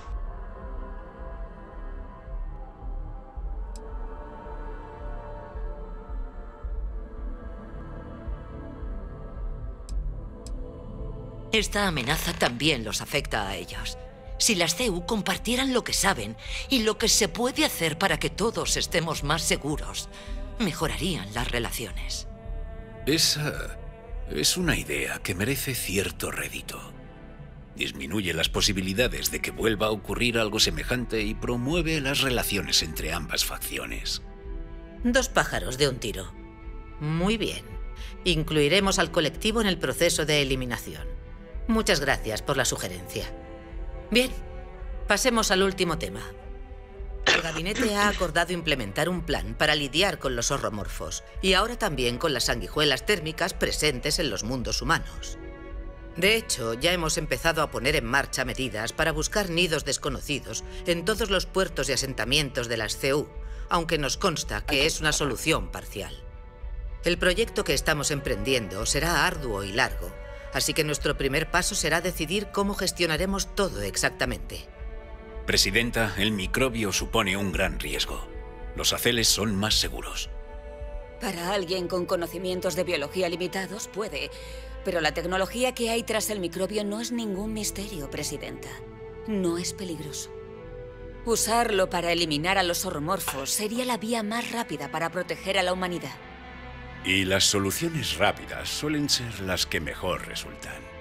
Esta amenaza también los afecta a ellos. Si las C U compartieran lo que saben y lo que se puede hacer para que todos estemos más seguros, mejorarían las relaciones. Esa es una idea que merece cierto rédito. Disminuye las posibilidades de que vuelva a ocurrir algo semejante y promueve las relaciones entre ambas facciones. Dos pájaros de un tiro. Muy bien. Incluiremos al colectivo en el proceso de eliminación. Muchas gracias por la sugerencia. Bien, pasemos al último tema. El gabinete ha acordado implementar un plan para lidiar con los horromorfos y ahora también con las sanguijuelas térmicas presentes en los mundos humanos. De hecho, ya hemos empezado a poner en marcha medidas para buscar nidos desconocidos en todos los puertos y asentamientos de las C U, aunque nos consta que es una solución parcial. El proyecto que estamos emprendiendo será arduo y largo, así que nuestro primer paso será decidir cómo gestionaremos todo exactamente. Presidenta, el microbio supone un gran riesgo. Los aceles son más seguros. Para alguien con conocimientos de biología limitados, puede. Pero la tecnología que hay tras el microbio no es ningún misterio, Presidenta. No es peligroso. Usarlo para eliminar a los horromorfos sería la vía más rápida para proteger a la humanidad. Y las soluciones rápidas suelen ser las que mejor resultan.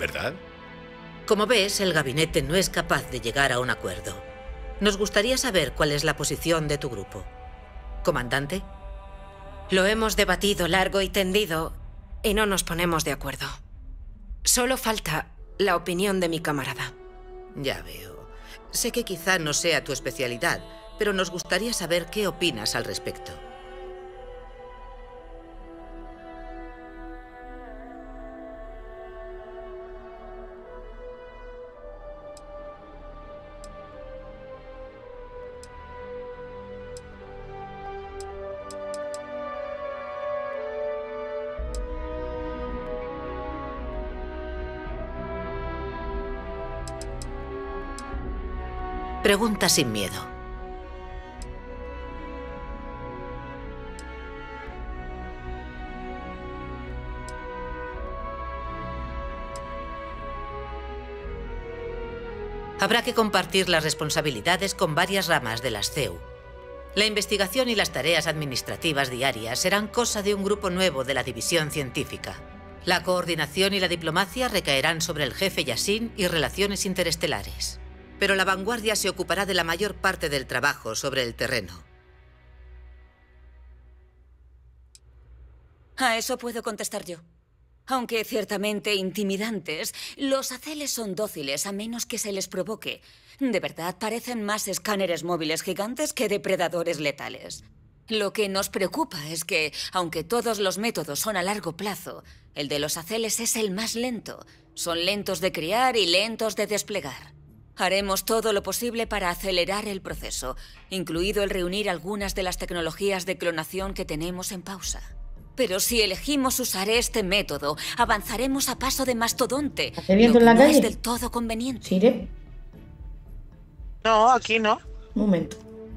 ¿verdad? Como ves, el gabinete no es capaz de llegar a un acuerdo. Nos gustaría saber cuál es la posición de tu grupo. ¿Comandante? Lo hemos debatido largo y tendido y no nos ponemos de acuerdo. Solo falta la opinión de mi camarada. Ya veo. Sé que quizá no sea tu especialidad, pero nos gustaría saber qué opinas al respecto. Pregunta sin miedo. Habrá que compartir las responsabilidades con varias ramas de las C E U. La investigación y las tareas administrativas diarias serán cosa de un grupo nuevo de la división científica. La coordinación y la diplomacia recaerán sobre el jefe Yasin y relaciones interestelares. Pero la vanguardia se ocupará de la mayor parte del trabajo sobre el terreno. A eso puedo contestar yo. Aunque ciertamente intimidantes, los aceles son dóciles a menos que se les provoque. De verdad, parecen más escáneres móviles gigantes que depredadores letales. Lo que nos preocupa es que, aunque todos los métodos son a largo plazo, el de los aceles es el más lento. Son lentos de criar y lentos de desplegar. Haremos todo lo posible para acelerar el proceso, incluido el reunir algunas de las tecnologías de clonación que tenemos en pausa. Pero si elegimos usar este método, avanzaremos a paso de mastodonte. ¿Hace viento en la no calle? es del todo conveniente. ¿Sire? No, aquí no. Un momento.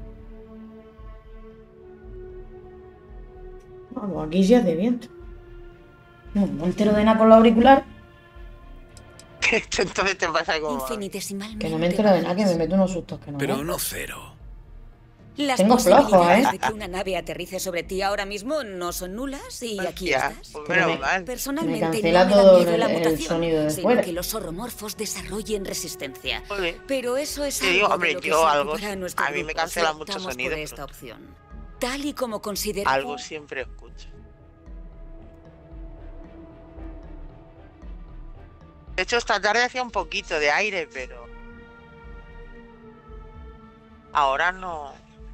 Vamos, aquí sí hace viento. No, no entero de nada con los auriculares. Entonces te pasa como... Infinitesimalmente. Que no me entero de nada, que me meto unos sustos que no. Pero ¿eh? no cero. Las Tengo flojo, posibilidades ¿eh? de que una nave aterrice sobre ti ahora mismo no son nulas y aquí Ya, estás. pues menos me- mal. Personalmente me cancela no me da todo miedo el- la el mutación, sonido de sino fuera. que los horromorfos desarrollen resistencia. Joder. Pero eso es Te algo digo, de hombre, lo que yo se algo- ocupará nuestro a mí me grupo cancela si mucho optamos sonido, por pero- esta opción. Tal y como considero... Algo siempre escucho. De hecho, esta tarde hacía un poquito de aire, pero... Ahora no...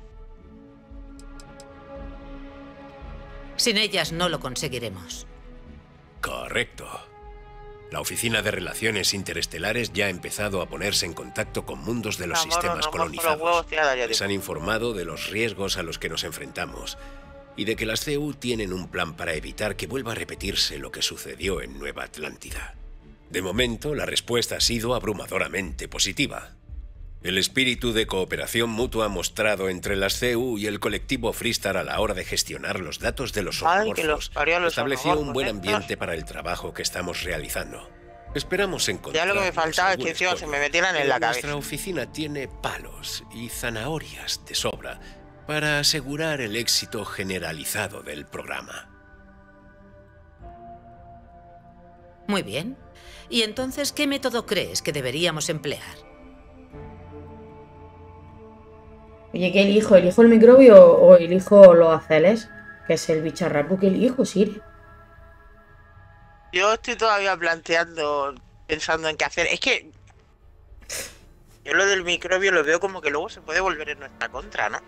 Sin ellas no lo conseguiremos. Correcto. La Oficina de Relaciones Interestelares ya ha empezado a ponerse en contacto con mundos de los Amor, sistemas no, no, colonizados. los huevos, tía, ya Les digo. han informado de los riesgos a los que nos enfrentamos y de que las C E U tienen un plan para evitar que vuelva a repetirse lo que sucedió en Nueva Atlántida. De momento, la respuesta ha sido abrumadoramente positiva. El espíritu de cooperación mutua mostrado entre las C E U y el colectivo Freestar a la hora de gestionar los datos de los Ay, que los hormorfos parió a los estableció un hormorfos, buen ¿eh? ambiente para el trabajo que estamos realizando. Esperamos encontrar... Ya lo que me faltaba es que encima se me metieran en la Nuestra cabeza. oficina tiene palos y zanahorias de sobra para asegurar el éxito generalizado del programa. Muy bien. ¿Y entonces qué método crees que deberíamos emplear? Oye, ¿qué elijo? ¿Elijo el microbio o elijo los aceles? Que es el bicharraco que elijo, Siri. Yo estoy todavía planteando, pensando en qué hacer. Es que... Yo lo del microbio lo veo como que luego se puede volver en nuestra contra, ¿no?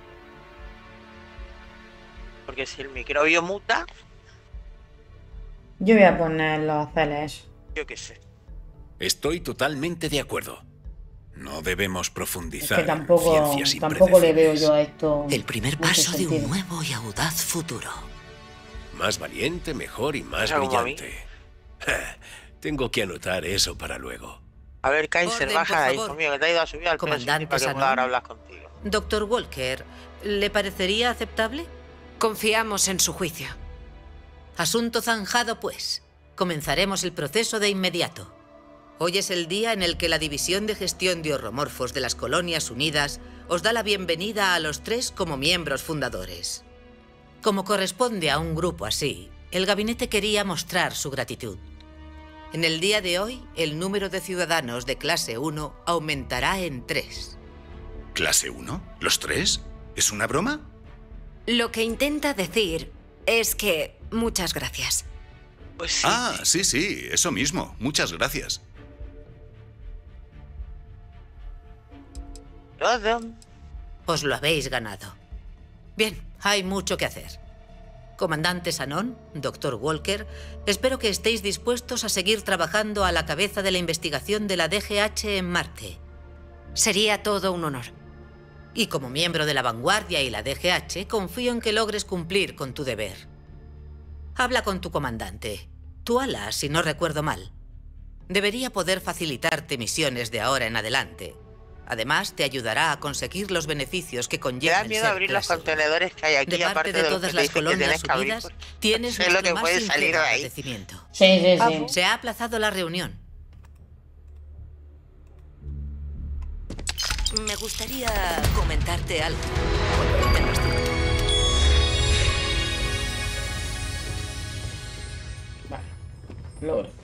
Porque si el microbio muta, Yo voy a poner los aceles. yo qué sé. Estoy totalmente de acuerdo. No debemos Es profundizar que tampoco, en ciencias tampoco le veo impredecibles. yo a esto. El primer mucho paso de un sentido. nuevo y audaz futuro. Más valiente, mejor y más Como a mí. brillante. Ja, tengo que anotar eso para luego. A ver, Kaiser, Orden, baja de ahí, por hijo favor. mío, que te ha ido a subir al peso Comandante para que Sanon. pueda ahora hablar contigo. Doctor Walker, ¿le parecería aceptable? Confiamos en su juicio. Asunto zanjado, pues. Comenzaremos el proceso de inmediato. Hoy es el día en el que la División de Gestión de Horromorfos de las Colonias Unidas os da la bienvenida a los tres como miembros fundadores. Como corresponde a un grupo así, el gabinete quería mostrar su gratitud. En el día de hoy, el número de ciudadanos de clase uno aumentará en tres. ¿Clase uno? ¿Los tres? ¿Es una broma? Lo que intenta decir es que... Muchas gracias. Pues sí. Ah, sí, sí, eso mismo. Muchas gracias. Todo. Os lo habéis ganado. Bien, hay mucho que hacer. Comandante Sanon, doctor Walker, espero que estéis dispuestos a seguir trabajando a la cabeza de la investigación de la D G H en Marte. Sería todo un honor. Y como miembro de la vanguardia y la D G H, confío en que logres cumplir con tu deber. Habla con tu comandante. Tuala, si no recuerdo mal. Debería poder facilitarte misiones de ahora en adelante. Además, te ayudará a conseguir los beneficios que Me conllevan da el miedo ser abrir los clase uno. contenedores que hay aquí, De parte aparte de de, todas los que las te dicen que colonias tienes que abrir, unidas, pues, tienes sé lo nuestro que más puede salir de sincero ahí. agradecimiento. Sí, sí, sí. Se ha aplazado la reunión. Me gustaría comentarte algo. Vale. Logro.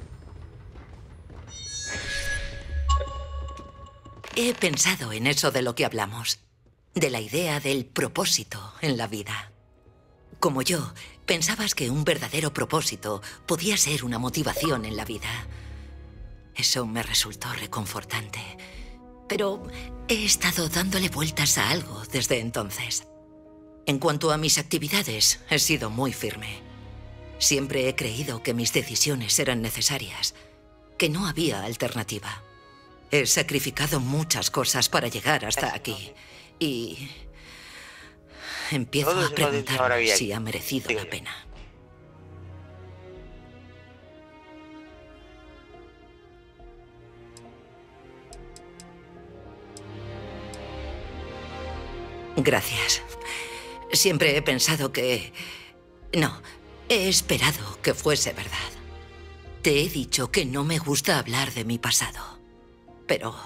He pensado en eso de lo que hablamos, de la idea del propósito en la vida. Como yo, pensabas que un verdadero propósito podía ser una motivación en la vida. Eso me resultó reconfortante. Pero he estado dándole vueltas a algo desde entonces. En cuanto a mis actividades, he sido muy firme. Siempre he creído que mis decisiones eran necesarias, que no había alternativa. He sacrificado muchas cosas para llegar hasta aquí. Y empiezo a preguntarme si ha merecido la pena. Gracias. Siempre he pensado que... No, he esperado que fuese verdad. Te he dicho que no me gusta hablar de mi pasado. Pero...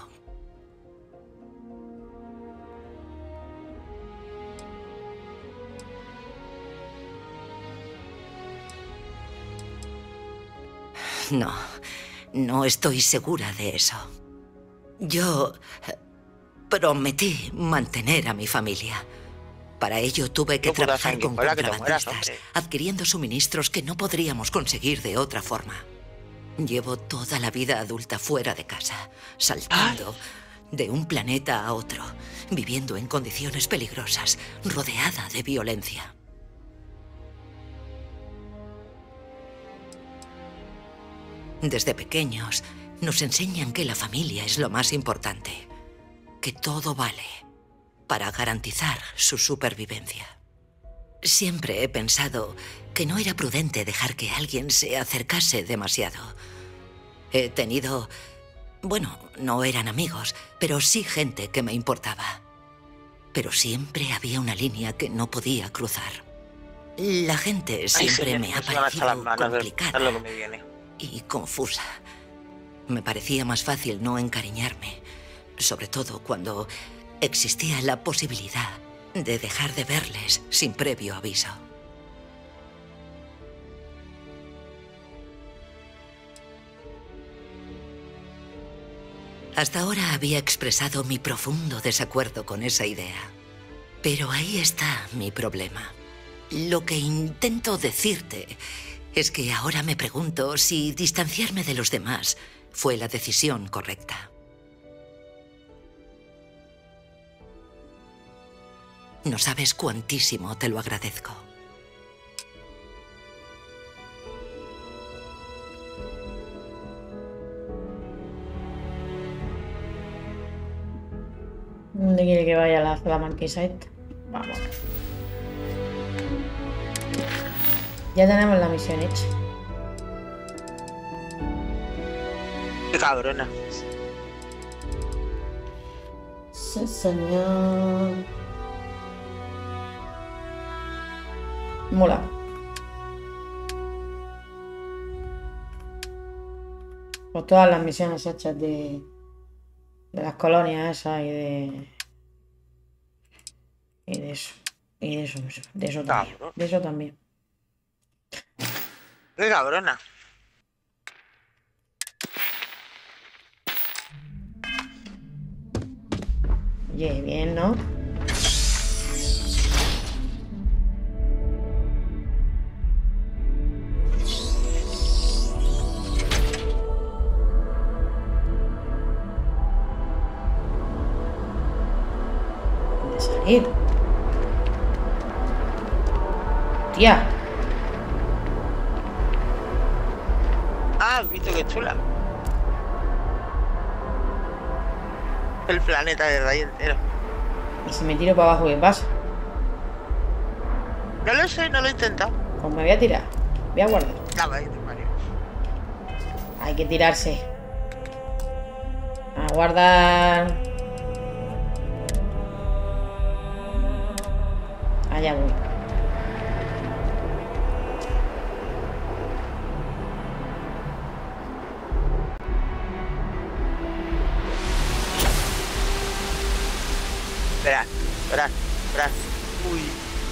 No, no estoy segura de eso. Yo prometí mantener a mi familia. Para ello tuve que trabajar con contrabandistas, adquiriendo suministros que no podríamos conseguir de otra forma. Llevo toda la vida adulta fuera de casa, saltando de un planeta a otro, viviendo en condiciones peligrosas, rodeada de violencia. Desde pequeños nos enseñan que la familia es lo más importante, que todo vale para garantizar su supervivencia. Siempre he pensado que no era prudente dejar que alguien se acercase demasiado. He tenido... Bueno, no eran amigos, pero sí gente que me importaba. Pero siempre había una línea que no podía cruzar. La gente siempre Ay, me ha parecido complicada y confusa. Me parecía más fácil no encariñarme, sobre todo cuando existía la posibilidad de dejar de verles sin previo aviso. Hasta ahora había expresado mi profundo desacuerdo con esa idea. Pero ahí está mi problema. Lo que intento decirte es que ahora me pregunto si distanciarme de los demás fue la decisión correcta. No sabes cuantísimo te lo agradezco. ¿Dónde quiere que vaya la, la marquesa esta? Vamos. Ya tenemos la misión hecha. Qué cabrona. Sí, señor. Mola. Pues todas las misiones hechas de... De las colonias esas y de... Y de eso. Y de eso, de eso también. De eso también. Qué cabrona. Oye, bien, ¿no? ¿Dónde salir? Tía. Ah, has visto qué chula. El planeta de ahí entero. ¿Y si me tiro para abajo qué pasa? No lo sé, no lo he intentado. Pues me voy a tirar. Voy a guardar. Ah, vaya, Mario. Hay que tirarse. A guardar. Allá voy. Espera, espera, espera. Uy.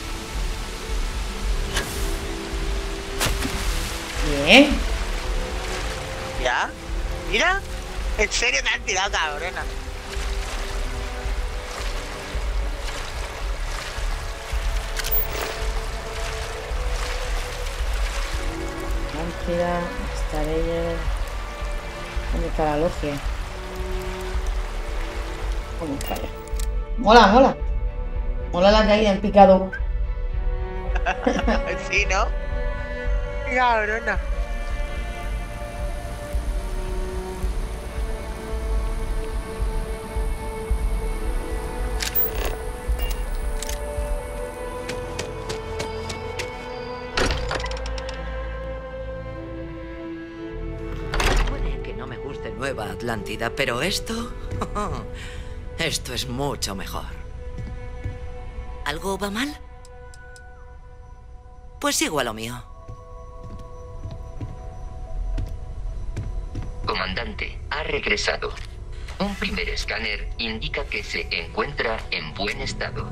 Bien. ¿Ya? Mira. En serio te han tirado, cabrona. Ángela, Starella. ¿Dónde está la logia? Vamos para allá. Mola, mola. Mola la caída en picado. Sí, ¿no? Cabrona. Puede que no me guste Nueva Atlántida, pero esto... esto es mucho mejor. ¿Algo va mal? Pues sigo a lo mío. Comandante, ha regresado. Un primer escáner indica que se encuentra en buen estado.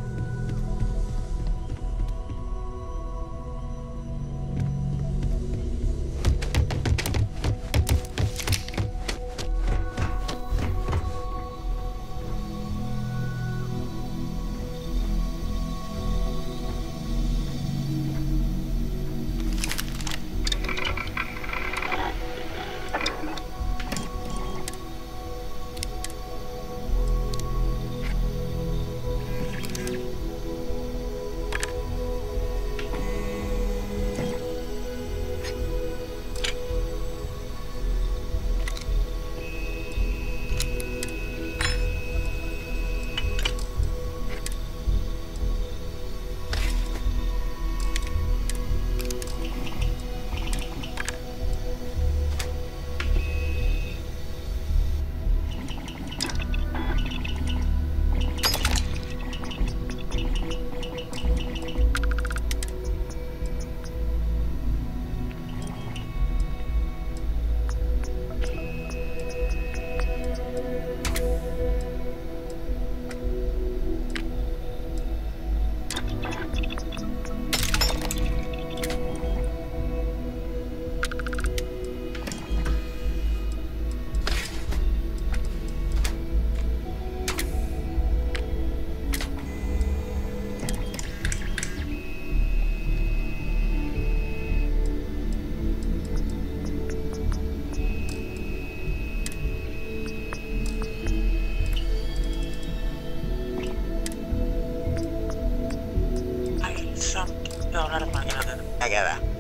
Allá va.